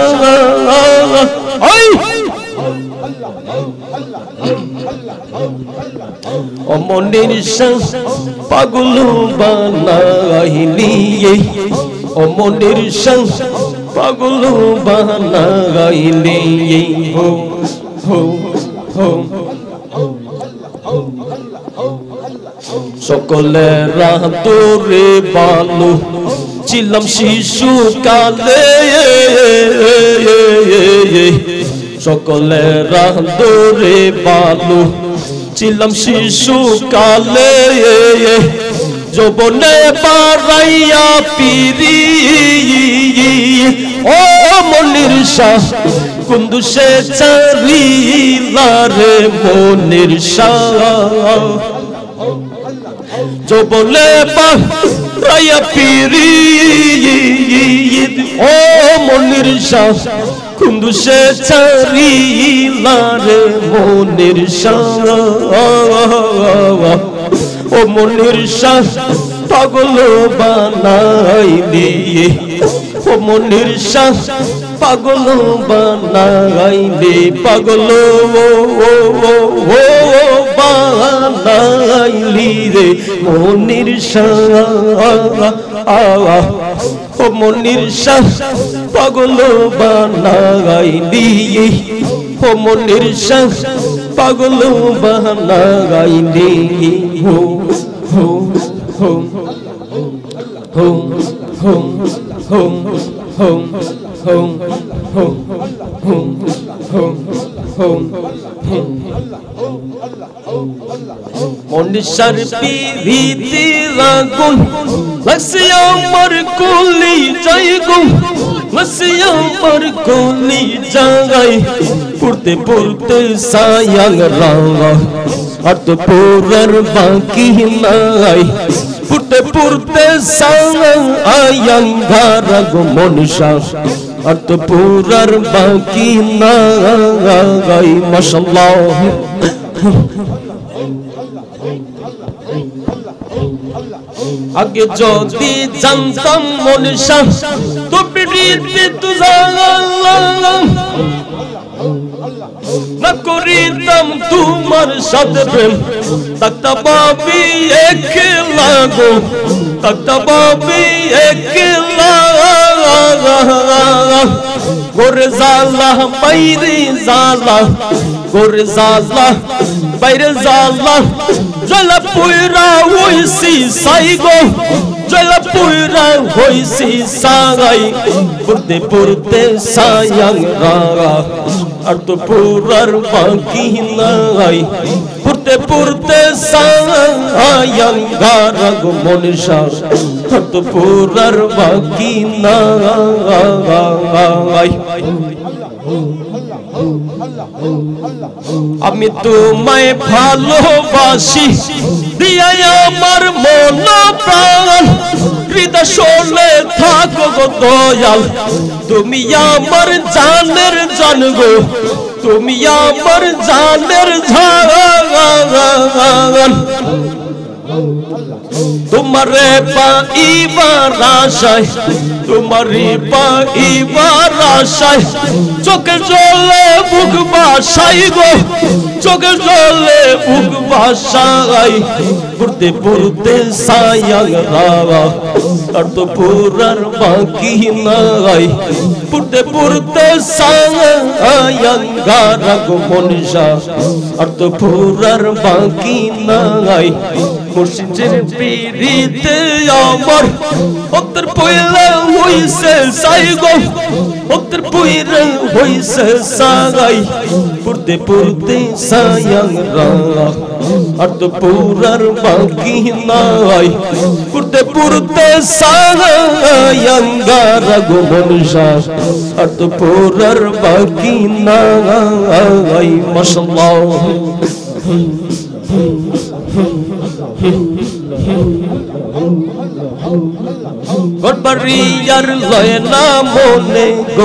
ও মনের পাগল বানাইলি ও মনের পাগল বানাইলি হো হো হো সকলে রাতরে বালু ছিলাম শিশু কালে সকলে রাতরে বালু ছিলাম শিশু কালে যৌবনে বাড়াইয়া পিরি ও মনির শাহ কুন্দুসে চারিলা রে মনির শাহ যৌবনে বাড়াইয়া পিরি ও মনির শাহ কুন্দুসে চারিলা রে মনির শাহ ও মনির পাগল বানাইলি ও মনির পাগল বানাইলি পাগল বানাইলি রে মনির ও মনির পাগল বানাইলি ও মনির পাগল বানাইলি হো হো হো হো হো হো হো হো হো হো হো হো মনিষার পিরিতি লাগুন লাগছে আমার কলি যাই গো লাগছে আমার কলি যাই পড়তে পড়তে সায়াং রাঙা আর তো পুরার বাকি নাই পড়তে পড়তে সায়াং আয়াং ধারা গো মনিষা আর তো পুরার বাকি নাই মাশাআল্লাহ আগে যদি জানতাম মনিষা তো পিড়িতে তো না করিতাম তোমার সাথে প্রেম তাকতা পাবি একলা গো তাকতা পাবি একলা গোরে জালা বাইরে জালা গোরে জালা বাইরে জালা জলা পুরা হইছি সাই গো জলা পুরা হইছি সাই পুরতে পুরতে সায়াং রাগা আর তো পুরার বাকি নাই পুরতে পুরতে সায়াং রাগ মনসা আর তো পুরার বাকি নাই আমি তোমায় ভালোবাসি দিয়া আমার মন প্রাণ হৃদয় শোলে থাকো গো দয়াল তুমি আমার জানের জান গো তুমি আমার জানের জান তোমারে পাইবার আশায় তোমারে পাইবার আশায় চোখে জলে বুক বাসাই গো চোখে জলে বুক বাসাই পুরতে পুরতে সায়াং রাগা আর তো পুরার বাকি নাই পুরতে পুরতে সায়াং রাগ মনসা আর তো পুরার বাকি নাই মুর্শিদের পিরিতে আমার উত্তর পয়লা হইছে সাই গো উত্তর পয়লা হইছে সাই পুরতে পুরতে সায়াং রাগা আর তো পুরার বাকি নাই পুরতে পুরতে সায়াং রাগ মনসা আর তো পুরার বাকি নাই মাশাআল্লাহ গড়বাড়িয়ার লয় না মনে গো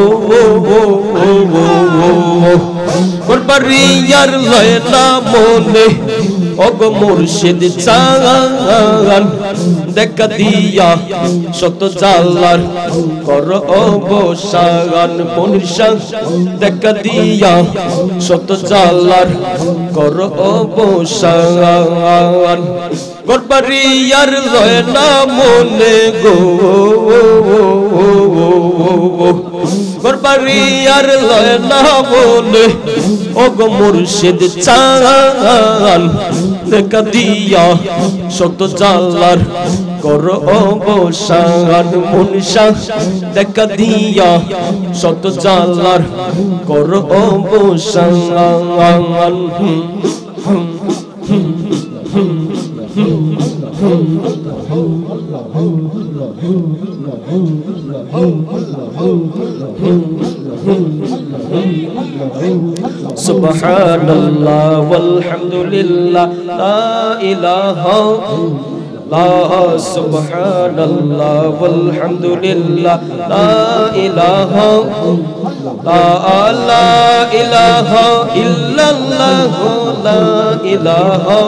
গড়বাড়িয়ার লয় না মনে অগ মুর্শিদ চান দেখা দিয়া শত জালার কর অবসান মনসা দেখা দিয়া শত জালার কর অবসান গড়বাড়িয়ার লয় না মনে গো গড়বাড়িয়ার লয় না মনে ওগো মুর্শিদ চান দেখা দিয়া শত জালার কর অবসান মনসা দেখা দিয়া শত জালার কর অবসান সুবহানাল্লাহ ওয়ালহামদুলিল্লাহ লা ইলাহা ইল্লাল্লাহ সুবহানাল্লাহ ওয়ালহামদুলিল্লাহ লা ইলাহা লা ইলাহা ইল্লাল্লাহ লা ইলাহা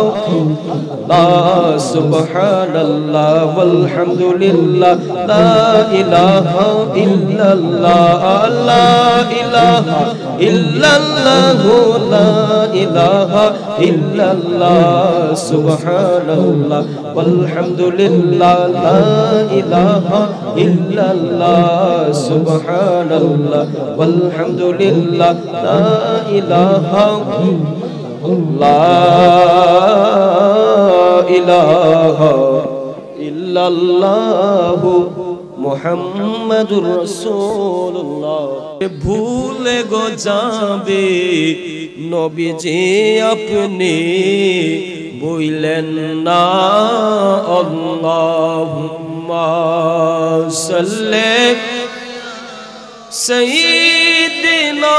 সুবহানাল্লাহ ওয়ালহামদুলিল্লাহ লা ইলাহা ইল্লাল্লাহ লা ইলাহা ইল্লাল্লাহ লা ইলাহা ইল্লাল্লাহ সুবহানাল্লাহ ওয়ালহামদুলিল্লাহ লা ইলাহা ইল্লাল্লাহ সুবহানাল্লাহ ওয়ালহামদুলিল্লাহ লা ইলাহা লা ইলাহা ইল্লাল্লাহ মুহাম্মাদুর রাসূলুল্লাহ ভুলে গো যাবে নবীজি আপনি বইলেন না আল্লাহুম্মা সাল্লি সাইয়্যিদিনা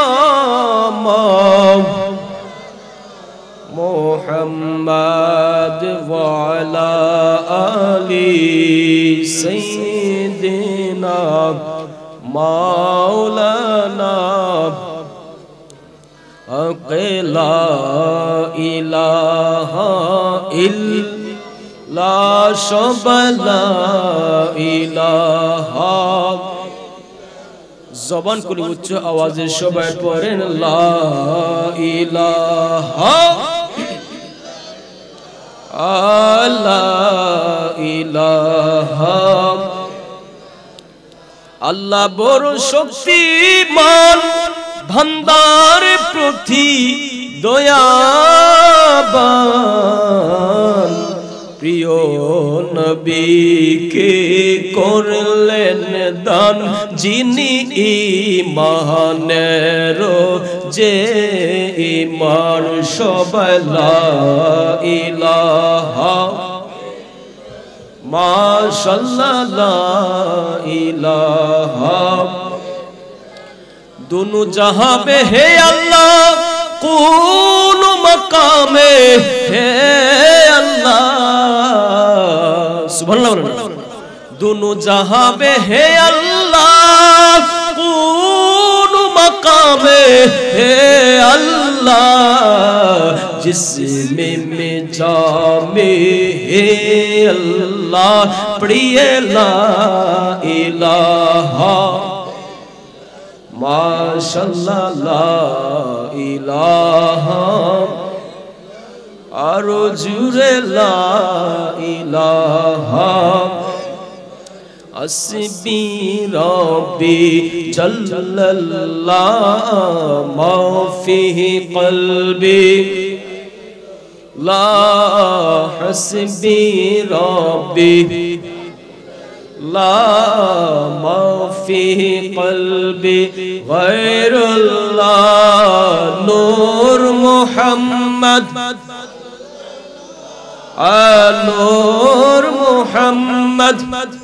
মুহাম্মাদ ওয়া আলা আলি সাইয়্যিদিনা মাওলানা লা ইলাহা ইল্লা লা ইলাহা জবান করে উচ্চ আওয়াজে সবাই পড়েন লা ইলাহা ইলাহা আল্লাহ বড় শক্তিমান ভান্ডার প্রতি দয়াবান প্রিয় নবীকে করলেন দান যিনি ঈমানের যে ঈমান সবাই লা ইলাহা মাশাআল্লাহ লা ইলাহা दोनों जहां पे है अल्लाह कौन मकामे है अल्लाह सुभानअल्लाह दोनों जहां पे है अल्लाह कौन मकामे है अल्लाह जिसमें में जामे है अल्लाह पढ़िए ला इलाहा माशाअल्लाह ला इलाहा आरो जुरे ला इलाहा अस्बी रब्बी जल्लल्लाह मा फीहि क़ल्बी ला हस्बी रब्बी ला मा फीहि क़ल्बी गैरुल्लाह नूर मुहम्मद नूर मुहम्मद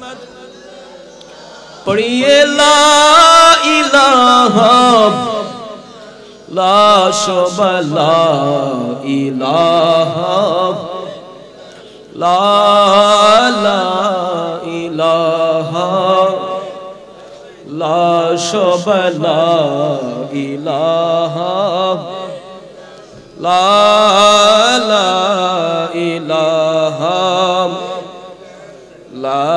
पढ़िए ला इलाहा ला शोभा ला इलाहा ला ला इलाहा ला शोभा ला इलाहा ला ला इलाहा ला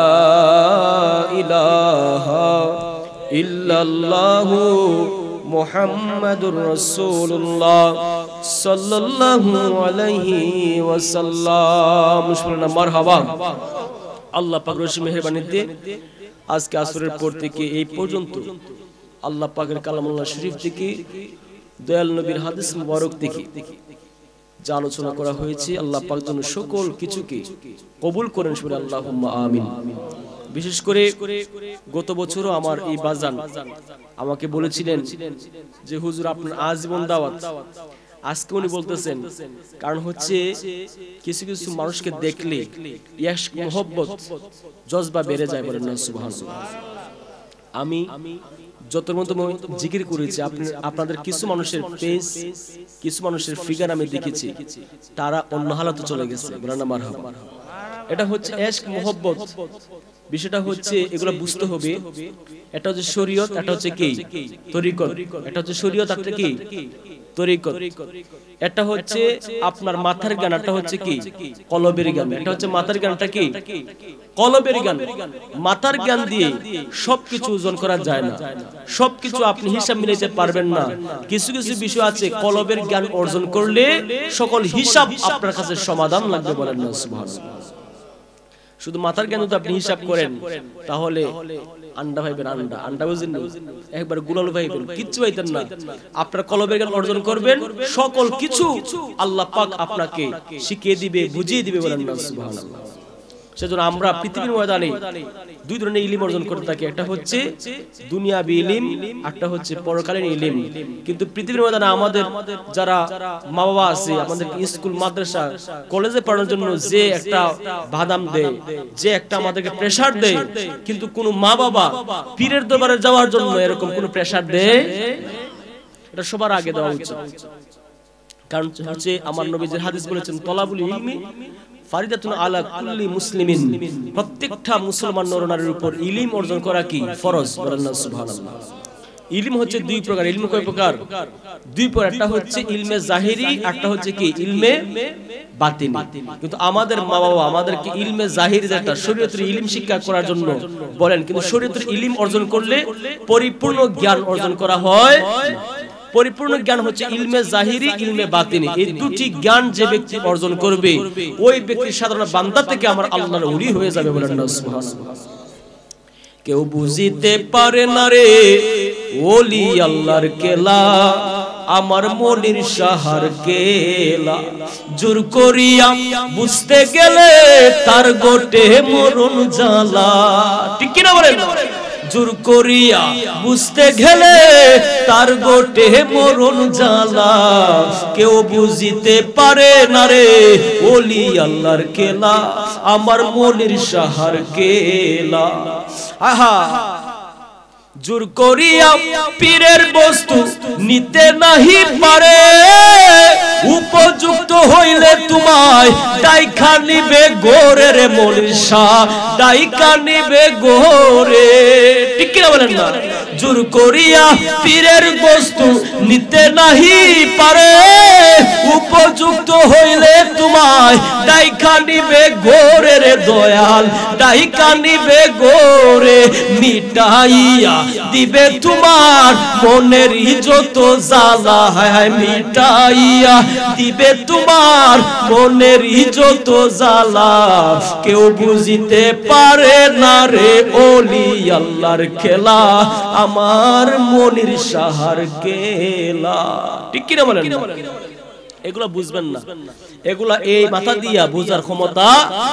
इलाहा इल्लल्लाहु मुहम्मदुर रसूलुल्लाह सल्लल्लाहु अलैहि वसल्लम मरहबा আল্লাহ পাক রসি মেহেরবানিতে আজকে আসরের পর থেকে এই পর্যন্ত আল্লাহ পাকের কালামুল্লাহ শরীফ থেকে দয়াল নবীর হাদিস মুবারক থেকে যা আলোচনা করা হয়েছে আল্লাহ পাক যেন সকল কিছুকে কবুল করেন সবাই আল্লাহুম্মা আমিন। বিশেষ করে গত বছরও আমার এই বাজান আমাকে বলেছিলেন যে হুজুর আপনার আজীবন দাওয়াত, আজকে উনি বলতেছেন কারণ হচ্ছে কিছু কিছু মানুষকে দেখলে ইশক মোহব্বত জজবা বেড়ে যায়, বলেন না সুবহানাল্লাহ। আমি যত মতো জিকির করেছি আপনাদের কিছু মানুষের ফেস কিছু মানুষের ফিগার আমি দেখেছি, তারা অন্য হালাতে চলে গেছে, বলেন না মারহাবা। এটা হচ্ছে ইশক মোহব্বত, বিষয়টা হচ্ছে এগুলো বুঝতে হবে। এটা হচ্ছে শরীয়ত, এটা হচ্ছে কি তরিকত। এটা হচ্ছে শরীয়ত, একটা কি তরিকত। এটা হচ্ছে আপনার মাথার জ্ঞান, এটা হচ্ছে কি কলবের জ্ঞান। এটা হচ্ছে মাথার জ্ঞানটা কি কলবের জ্ঞান। মাথার জ্ঞান দিয়ে সবকিছু ওজন করা যায় না, সবকিছু আপনি হিসাব মিলাইতে পারবেন না। কিছু কিছু বিষয় আছে কলবের জ্ঞান অর্জন করলে সকল হিসাব আপনার কাছে সমাধান লাগবে, বলেন না সুবহানাল্লাহ। শুধু মাথার জ্ঞান যদি আপনি হিসাব করেন তাহলে আন্ডা ভাইবেন, আন্ডা বুঝেন একবার গুলাল ভাইবেন, কিচ্ছু পাইতেন না। আপনার কলবের জ্ঞান অর্জন করবেন, সকল কিছু আল্লাহ পাক আপনাকে শিখিয়ে দিবে, বুঝিয়ে দিবে, বলেন না সুবহানাল্লাহ। সেজন্য আমরা পৃথিবীর ময়দানে দুই ধরনের ইলম অর্জন করতে থাকি, একটা হচ্ছে দুনিয়াবি ইলম, একটা হচ্ছে পরকালীন ইলম। কিন্তু পৃথিবীর ময়দানে আমাদের যারা মা বাবা আছে, আমাদের স্কুল মাদ্রাসা কলেজে পড়ানোর জন্য যে একটা বাদাম দেয়, যে একটা আমাদেরকে প্রেসার দেয়, কিন্তু কোন মা বাবা পীরের দরবারে যাওয়ার জন্য এরকম কোন প্রেসার দেয়? এটা সবার আগে দেওয়া উচিত। কারণ হচ্ছে আমার নবীজির হাদিস বলেছেন তলাবুল ইলমি ফারিদাতুন আলা কুল্লি মুসলিমিন, প্রত্যেকটা মুসলমান নরনারীর উপর ইলম অর্জন করা কি ফরজ, বলেন না সুবহানাল্লাহ। ইলম হচ্ছে দুই প্রকার। ইলম কয় প্রকার? দুই প্রকার। একটা হচ্ছে ইলমে জাহিরি, একটা হচ্ছে কি ইলমে বাতিনি। কিন্তু আমাদের মা বাবা আমাদেরকে ইলমে জাহিরি যেটা শরীয়তের ইলম শিক্ষা করার জন্য বলেন, কিন্তু শরীয়তের ইলম অর্জন করলে পরিপূর্ণ জ্ঞান অর্জন করা হয়। পরিপূর্ণ জ্ঞান হচ্ছে ইলমে জাহিরি, ইলমে বাতিনি। এই দুটি জ্ঞান যে ব্যক্তি অর্জন করবে ওই ব্যক্তি সাধারণ বান্দা থেকে আমার আল্লাহর ওলি হয়ে যাবে। বলেন না সুবহানাল্লাহ। কেউ বুঝিতে পারে না রে ওলি আল্লাহর কেলা, আমার মনির শাহার কেলা। জোর করিয়া বুঝতে গেলে তার গোটে মরণ জ্বালা। ঠিক কি না বলেন? জোর করিয়া বুঝতে গেলে তার গোটে মরণ জ্বালা। কেউ বুঝিতে পারে না রে ওলি আল্লাহর কেলা, আমার মনির শাহার কেলা। আহা, জোর করিয়া পীরের বস্তু নিতে নাহি পারে, উপযুক্ত হইলে তোমায় ডাইখা নিবে গোরে রে মনির শাহ, ডাইখা নিবে গোরে। ঠিক কি না বলেন না? জোর করিয়া পীরের বস্তু নিতে নাহি পারে, উপযুক্ত হইলে তোমায় ডাইখা নিবে গোরে রে দয়াল, ডাইখা নিবে গোরে। মিটাইয়া দিবে তোমার মনের যত জ্বালা, হায় হায় মিটাইয়া দিবে তোমার মনের যত জ্বালা। কেউ বুঝিতে পারে না রে ওলি আল্লাহর খেলা, আমার মনির শাহার কেলা। ঠিক কি না বলেন? এগুলা বুঝবেন না, এগুলা এই মাথা দিয়া বুঝার ক্ষমতা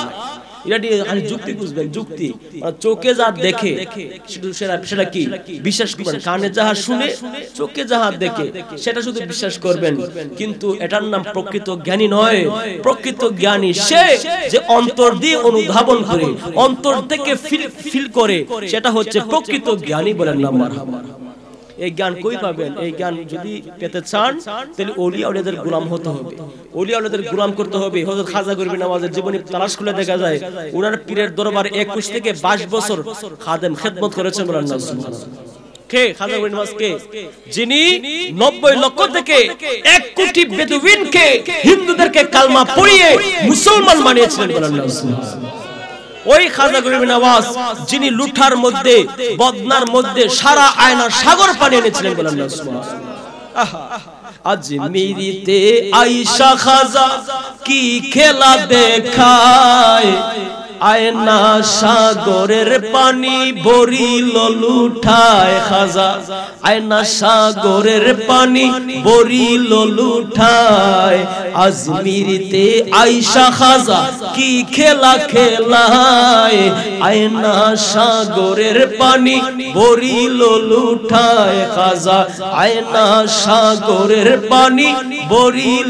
যুক্তি বুঝবেন। যুক্তি চোখে যা দেখে সেটা কি বিশ্বাস করবেন, কানে যাহা শুনে চোখে যাহা দেখে সেটা শুধু বিশ্বাস করবেন। কিন্তু এটার নাম প্রকৃত জ্ঞানী নয়। প্রকৃত জ্ঞানী সে যে অন্তর দিয়ে অনুধাবন করে, অন্তর থেকে ফিল করে, সেটা হচ্ছে প্রকৃত জ্ঞানী। বলেন না মারহাবা। এই জ্ঞান কই পাবেন? এই জ্ঞান যদি পেতে চান তাহলে ওলি আউলিয়াদের গোলাম হতে হবে, ওলি আউলিয়াদের গোলাম করতে হবে। হযরত খাজা গরিবী নওয়াজের জীবনী তালাশ করলে দেখা যায় ওনার পীরের দরবারে 21 থেকে 22 বছর খাদেম খেদমত করেছেন। বলেন না সুবহানাল্লাহ। কে খাজা গরিবী নওয়াজ? কে? যিনি 90 লক্ষ থেকে 1 কোটি বেদুইনকে হিন্দুদেরকে কালমা পড়িয়ে মুসলমান বানিয়েছিলেন। বলেন না সুবহানাল্লাহ। ওই খাজা গরিবী নওয়াজ যিনি লুঠার মধ্যে বদনার মধ্যে সারা আয়নার সাগর পানি এনেছিলেন। বলেন না সুবহানাল্লাহ। আজমিরিতে আয়েশা খাজা কি খেলা দেখায়, আয়না সাগরের পানি ভরিল লুঠায়। খাজা আয়না সাগরের পানি ভরিল লুঠায়। আজমিরিতে আয়েশা খাজা কি খেলা খেলায়, আয়না সাগরের পানি ভরিল লুঠায়। খাজা আয়না সাগরের পানি ভরিল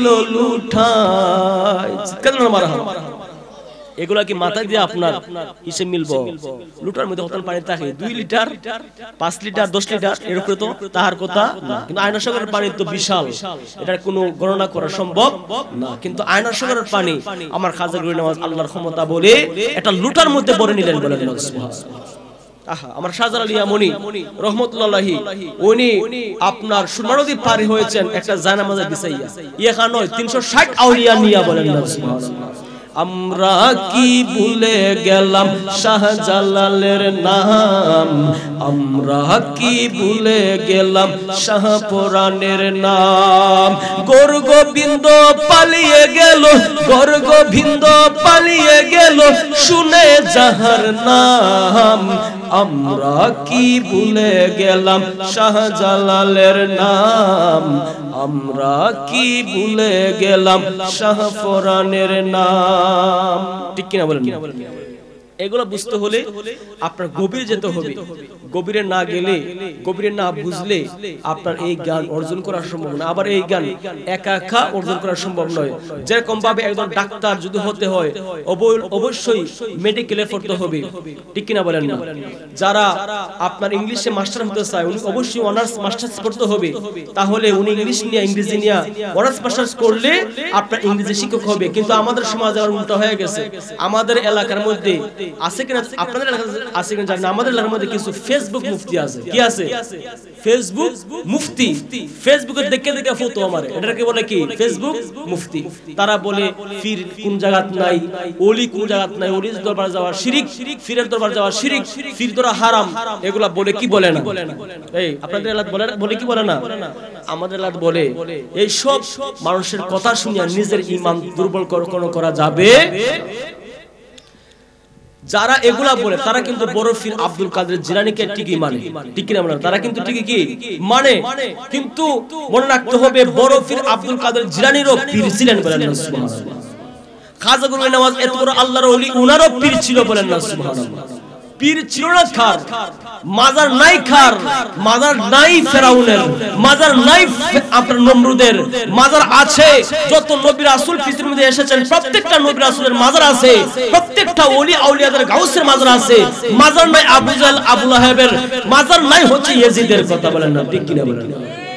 লুঠায়। কেন মারহাবা। এগুলা কি মাথা দিয়ে আপনার হিসেব মিলবো? লুটার মধ্যে কত পানি থাকে? 2 লিটার, 5 লিটার, 10 লিটার, এর উপরে তো তাহার কথা না। কিন্তু আয়না সাগরের পানি তো বিশাল, এটার কোনো গণনা করা সম্ভব না। কিন্তু আয়না সাগরের পানি আমার খাজা গরিবী নওয়াজ আল্লাহর ক্ষমতা বলে এটা লুটার মধ্যে ভরে নিলেন। বলেন সুবহানাল্লাহ। আহা, আমার শাহজালাল ইয়ামনি রহমাতুল্লাহি উনি আপনার সুরমা নদী পার হয়েছেন একটা জায়নামাজে বিছাইয়া। ইয়া নয় 360 আউলিয়া নিয়া। বলেন না সুবহানাল্লাহ। আমরা কি ভুলে গেলাম শাহজালালের নাম, আমরা কি ভুলে গেলাম শাহপুরাণের নাম। গৌর গোবিন্দ পালিয়ে গেল, গৌর গোবিন্দ পালিয়ে গেল শুনে যাহার নাম। আমরা কি ভুলে গেলাম শাহজালালের নাম, আমরা কি ভুলে গেলাম শাহপুরাণের নাম। ঠিক কিনা বলেন? এগুলো বুঝতে হলে আপনার গভীরে যেতে হবে। গভীরে না গেলে, গভীরে না বুঝলে আপনার এই জ্ঞান অর্জন করা সম্ভব না। আবার এই জ্ঞান একা একা অর্জন করা সম্ভব নয়। যেরকম ভাবে একজন ডাক্তার যদি হতে হয় অবশ্যই মেডিকেলে পড়তে হবে। ঠিক কিনা বলেন না? যারা আপনার ইংলিশে মাস্টার হতে চায় উনি অবশ্যই অনার্স মাস্টার্স পড়তে হবে। তাহলে উনি ইংলিশ নিয়ে, ইংরেজি নিয়ে অনার্স মাস্টার্স করলে আপনার ইংরেজি শিক্ষক হবে। কিন্তু আমাদের সমাজে আর উল্টা হয়ে গেছে। আমাদের এলাকার মধ্যে আছে কিনা আপনাদের এলাকায় আছে কিনা জানি না, আমাদের এলাকার মধ্যে কিছু ফেসবুক মুফতি আছে। কি আছে? ফেসবুক মুফতি। ফেসবুকে দেখে দেখে ফটো আমারে, এটাকে বলে কি? ফেসবুক মুফতি। তারা বলে পীর কোন জায়গাত নাই, ওলি কোন জায়গাত নাই, ওলির দরবার যাওয়া শিরিক, পীরের দরবার যাওয়া শিরিক, পীর ধরা হারাম, এগুলা বলে কি বলে না? এই আপনাদের এলাকায় বলে কি বলে না? আমাদের এলাকায় বলে এই সব মানুষের কথা শুনিয়া নিজের ঈমান দুর্বল করা যাবে। যারা এগুলা বলে তারা কিন্তু বড় পীর আব্দুল কাদের জিলানীকে ঠিকই মানে, ঠিক কিনা বলেন? তারা কিন্তু ঠিকই কি মানে, কিন্তু মনে রাখতে হবে বড় পীর আব্দুল কাদের জিলানীরও পীর ছিলেন, বলেন না সুবহানাল্লাহ। খাজা গরিব নওয়াজ এত বড় আল্লাহর ওলি, উনারও পীর ছিল, বলেন না সুবহানাল্লাহ। পীর ছিল না খার, মাজার নাই খার, মাজার নাই ফেরাউনের, মাজার নাই আপনার নমরুদের, মাজার আছে। যত নবী রাসূল পৃথিবীর মধ্যে এসেছেন প্রত্যেকটা নবী রাসূলের মাজার আছে, প্রত্যেকটা ওলি আউলিয়াদের গাউসের মাজার আছে। মাজার নাই আবু জাহল আবু লাহাবের, মাজার নাই হচ্ছে ইয়াজিদের। কথা বলেন না, ঠিক কিনা বলেন?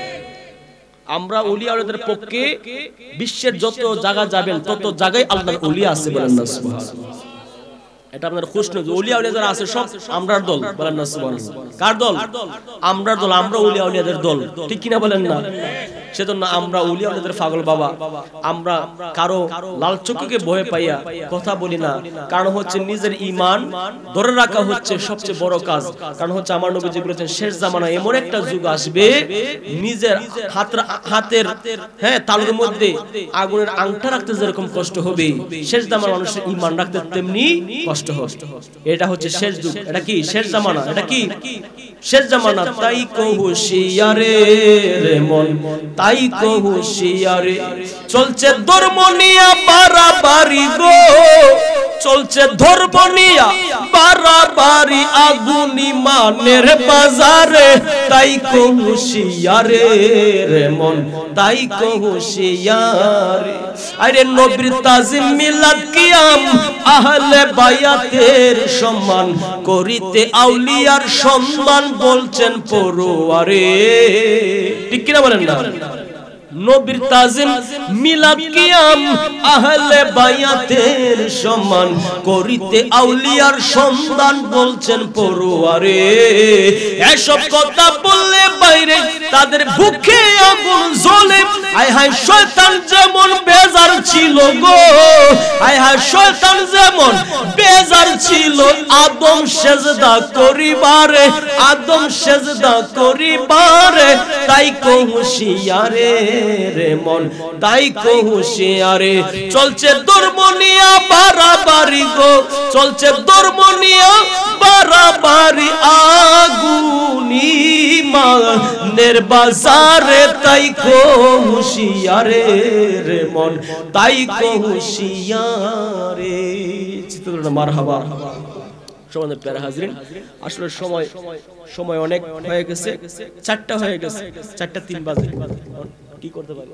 আমরা ওলি আউলিয়াদের পক্ষে বিশ্বের যত জায়গা যাবেন তত জায়গায় আল্লাহর ওলি আছে, বলেন না সুবহানাল্লাহ। এটা আপনার খুশি নয়, ওলি আউলিয়া যারা আছে সব আমরার দল, বলেন না সুবহানাল্লাহ। কার দল? আমরার দল, আমরা ওলি আউলিয়াদের দল, ঠিক কিনা বলেন না? সেজন্য আমরা ওলি আউলিয়াদের পাগল বাবা, আমরা কারো লাল চক্ষুকে ভয় পাইয়া কথা বলি না। কারণ হচ্ছে নিজের ঈমান ধরে রাখা হচ্ছে সবচেয়ে বড় কাজ। কারণ হচ্ছে আমার নবীজি বলেছেন শেষ জামানা এমন একটা যুগ আসবে, নিজের হাতের তালুর মধ্যে আগুনের আংটা রাখতে যেরকম কষ্ট হবে, শেষ জামানা মানুষের ঈমান রাখতে তেমনি কষ্ট হবে। এটা হচ্ছে শেষ যুগ। এটা কি শেষ জামানা? এটা কি শেষ জামানা? তাই কো হুঁশিয়ারে রে মন, তাই কো হুঁশিয়ারে, চলছে ধর্ম নিয়া বাড়াবাড়ি গো, চলছে ধর্ম নিয়া বাড়াবাড়ি আগুন ইমানের বাজারে, তাই কো হুঁশিয়ারে রে মন, তাই কো হুঁশিয়ারে। আরে নবীর তাজিম মিলাদ কিয়াম আহলে বায়াতের সম্মান করিতে আউলিয়ার সম্মান বলছেন পরোয়ারে, ঠিক কিনা বলেন না? নবীর তাজিম মিলাদ কিয়াম আহলে বায়াতের সম্মান করিতে আউলিয়ার সম্মান বলছেন পরোয়ারে। এসব কথা বললে বাইরে তাদের বুকে আগুন জ্বলে। আয় হায় শয়তান যেমন বেজার ছিল গো, আয় হায় শয়তান যেমন বেজার ছিল আদম সেজদা করিবারে, আদম সেজদা করিবারে, তাই কো হুঁশিয়ারে রে মন, তাই কো হুঁশিয়ারে। চলছে ধর্ম নিয়া বাড়াবাড়ি গো, চলছে ধর্ম নিয়া বাড়াবাড়ি আগুন ইমানের বাজারে, তাই কো হুঁশিয়ারে রে মন, তাই কো হুঁশিয়ারে। চিত্তনা মারহাবা। সমাজের প্যারা হাজরিন, আসলে সময় অনেক হয়ে গেছে, 4টা হয়ে গেছে, 4:03 বাজে। কি করতে পারি?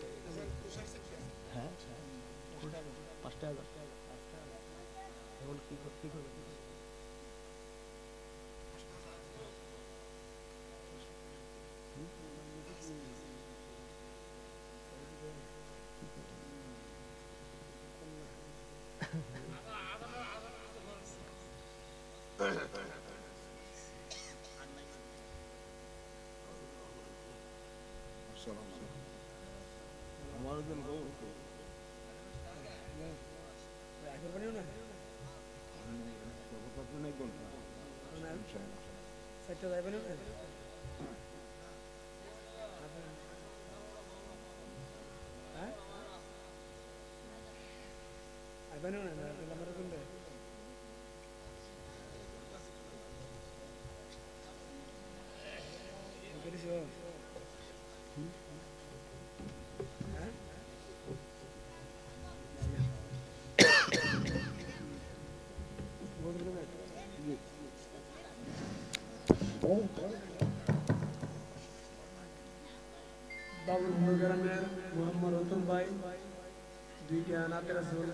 বাবুল গ্রামের মোহাম্মদ রতন ভাই 2টা নাতের রাসূল।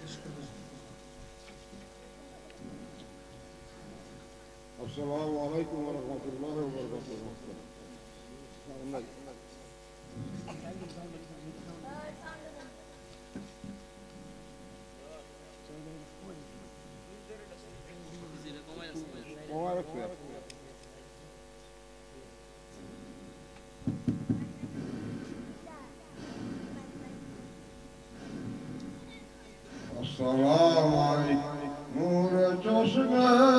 আসসালামু আলাইকুম ওয়া রাহমাতুল্লাহি ওয়া বারাকাতুহু। السلام عليكم نور جشن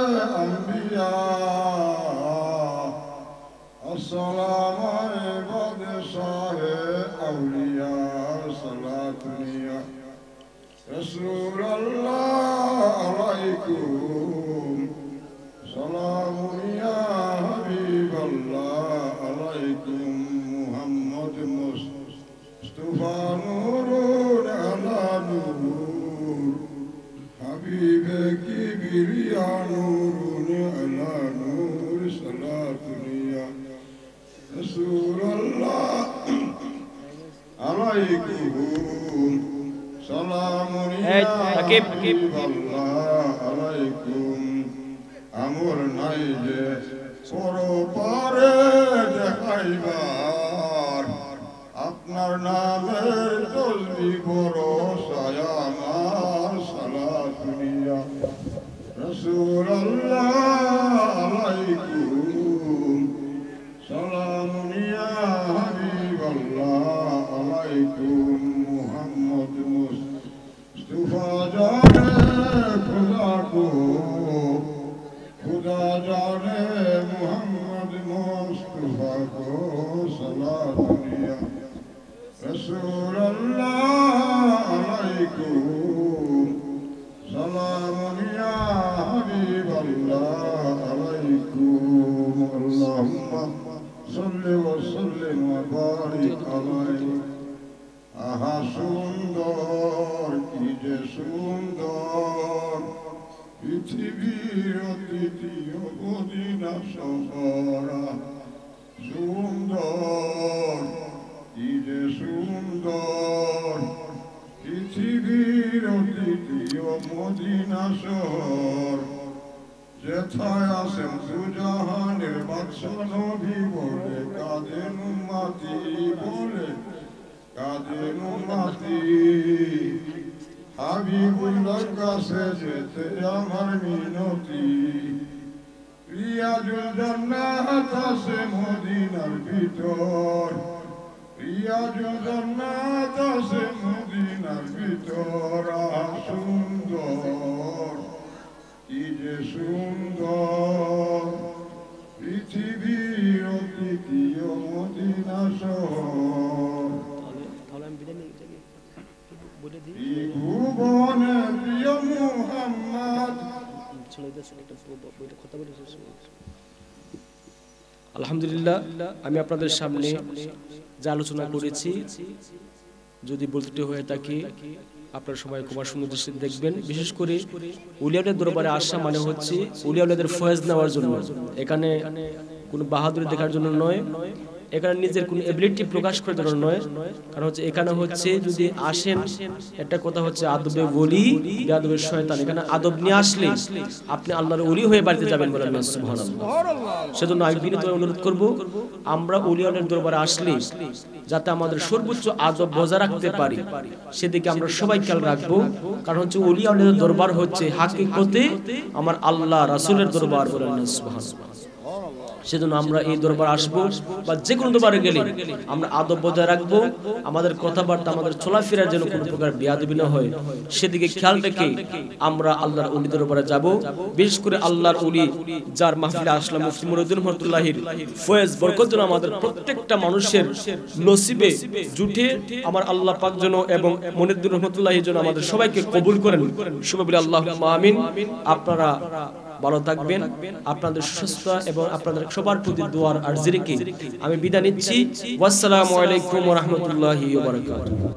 أنبياء السلام عليكم شاه أولياء صلاة رسول الله عليكم سلام يا حبيب الله عليكم محمد مصطفى نور على نور حبيبك بريا نور على نور صلاة يا رسول الله عليكم سلام يا حبيب الله عليكم আমর নাই যে পরপারে দেখাইবার আপনার নামের তসবিহ বরসায় আমার সালাত দুনিয়া রাসূলুল্লাহ আলাইকুম সালাম ইয়া হাবিবাল্লাহ আলাইকুম মুহাম্মদ মুস্তাফা জানে খুদা কো खुदा जाने मोहम्मद मुस्तफा को सलात दुनिया रसूल अल्लाह अलैकुम सलाम या हबीब अल्लाह अलैकुम अल्लाहुम्मा सल्लि व सल्लिम व बारिक अलैहि आहा सुंदर की जे सुंदर পৃথিবীর দ্বিতীয় মদিনা শহরা সুন্দর কি যে সুন্দর পৃথিবীর দ্বিতীয় মদিনা শহর যেথায় আসেন সুজাহানের বাদশা নবী বলে কাঁদেন উম্মতি বলে কাঁদেন উম্মতি হাবিবুল্লাহর কাছে যেতে আমার মিনতি রিয়াজুল জান্নাত আছে মদিনার ভিতর রিয়াজুল জান্নাত আছে মদিনার ভিতর সুন্দর কি যে সুন্দর পৃথিবীর দ্বিতীয় মদিনা শহর ভুবনে প্রিয় মুহাম্মদ আলহামদুলিল্লাহ আমি আপনাদের সামনে যা আলোচনা করেছি যদি বলতে হয়ে থাকে আপনারা সবাই কুমার সুন্দর দৃষ্টি দেখবেন। বিশেষ করে উলিয়াউলিয়াদের দরবারে আসা মানে হচ্ছে উলিয়াউলিয়াদের ফয়েজ নেওয়ার জন্য, এখানে কোনো বাহাদুরি দেখার জন্য নয়, এখানে নিজের কোন এবিলিটি প্রকাশ করার জন্য নয়। কারণ হচ্ছে এখানে হচ্ছে যদি আসেন একটা কথা হচ্ছে আদবে ওলি বেয়াদবে শয়তান, এখানে আদব নিয়ে আসলে আপনি আল্লাহর ওলি হয়ে বাড়িতে যাবেন বলে সুবহানাল্লাহ। সেজন্য আমি বিনীতভাবে অনুরোধ করব আমরা উলিয়াউলিয়াদের দরবারে আসলে যাতে আমাদের সর্বোচ্চ আদব বজায় রাখতে পারি সেদিকে আমরা সবাই খেয়াল রাখবো। কারণ হচ্ছে উলিয়াউলিয়াদের দরবার হচ্ছে হাকিকতে আমার আল্লাহ রাসূলের দরবার বলেন সুবহানাল্লাহ। সেজন্য আমরা এই দরবার আসবো বা যে কোনো দরবারে গেলে আমরা আদব বজায় রাখবো, আমাদের কথাবার্তা আমাদের চলাফেরার যেন কোনো প্রকার বেয়াদবি না হয় সেদিকে খেয়াল রেখে আমরা আল্লাহর ওলি দরবারে যাব। বিশেষ করে আল্লাহর ওলি যার মাহফিলে আসলাম মুফতি মুরুদ্দিন রহমাতুল্লাহির ফয়েজ বরকত যেন আমাদের প্রত্যেকটা মানুষের নসিবে জুটে আমার আল্লাহ পাক যেন এবং মুরুদ্দিন রহমাতুল্লাহি যেন আমাদের সবাইকে কবুল করেন সবাই বলি আল্লাহুম্মা আমিন। আপনারা ভালো থাকবেন, আপনাদের সুস্বাস্থ্য এবং আপনাদের সবার প্রতি দোয়ার আরজি রেখে আমি বিদায় নিচ্ছি। ওয়াসসালামু আলাইকুম ওয়া রাহমাতুল্লাহি ওয়া বারাকাতুহু।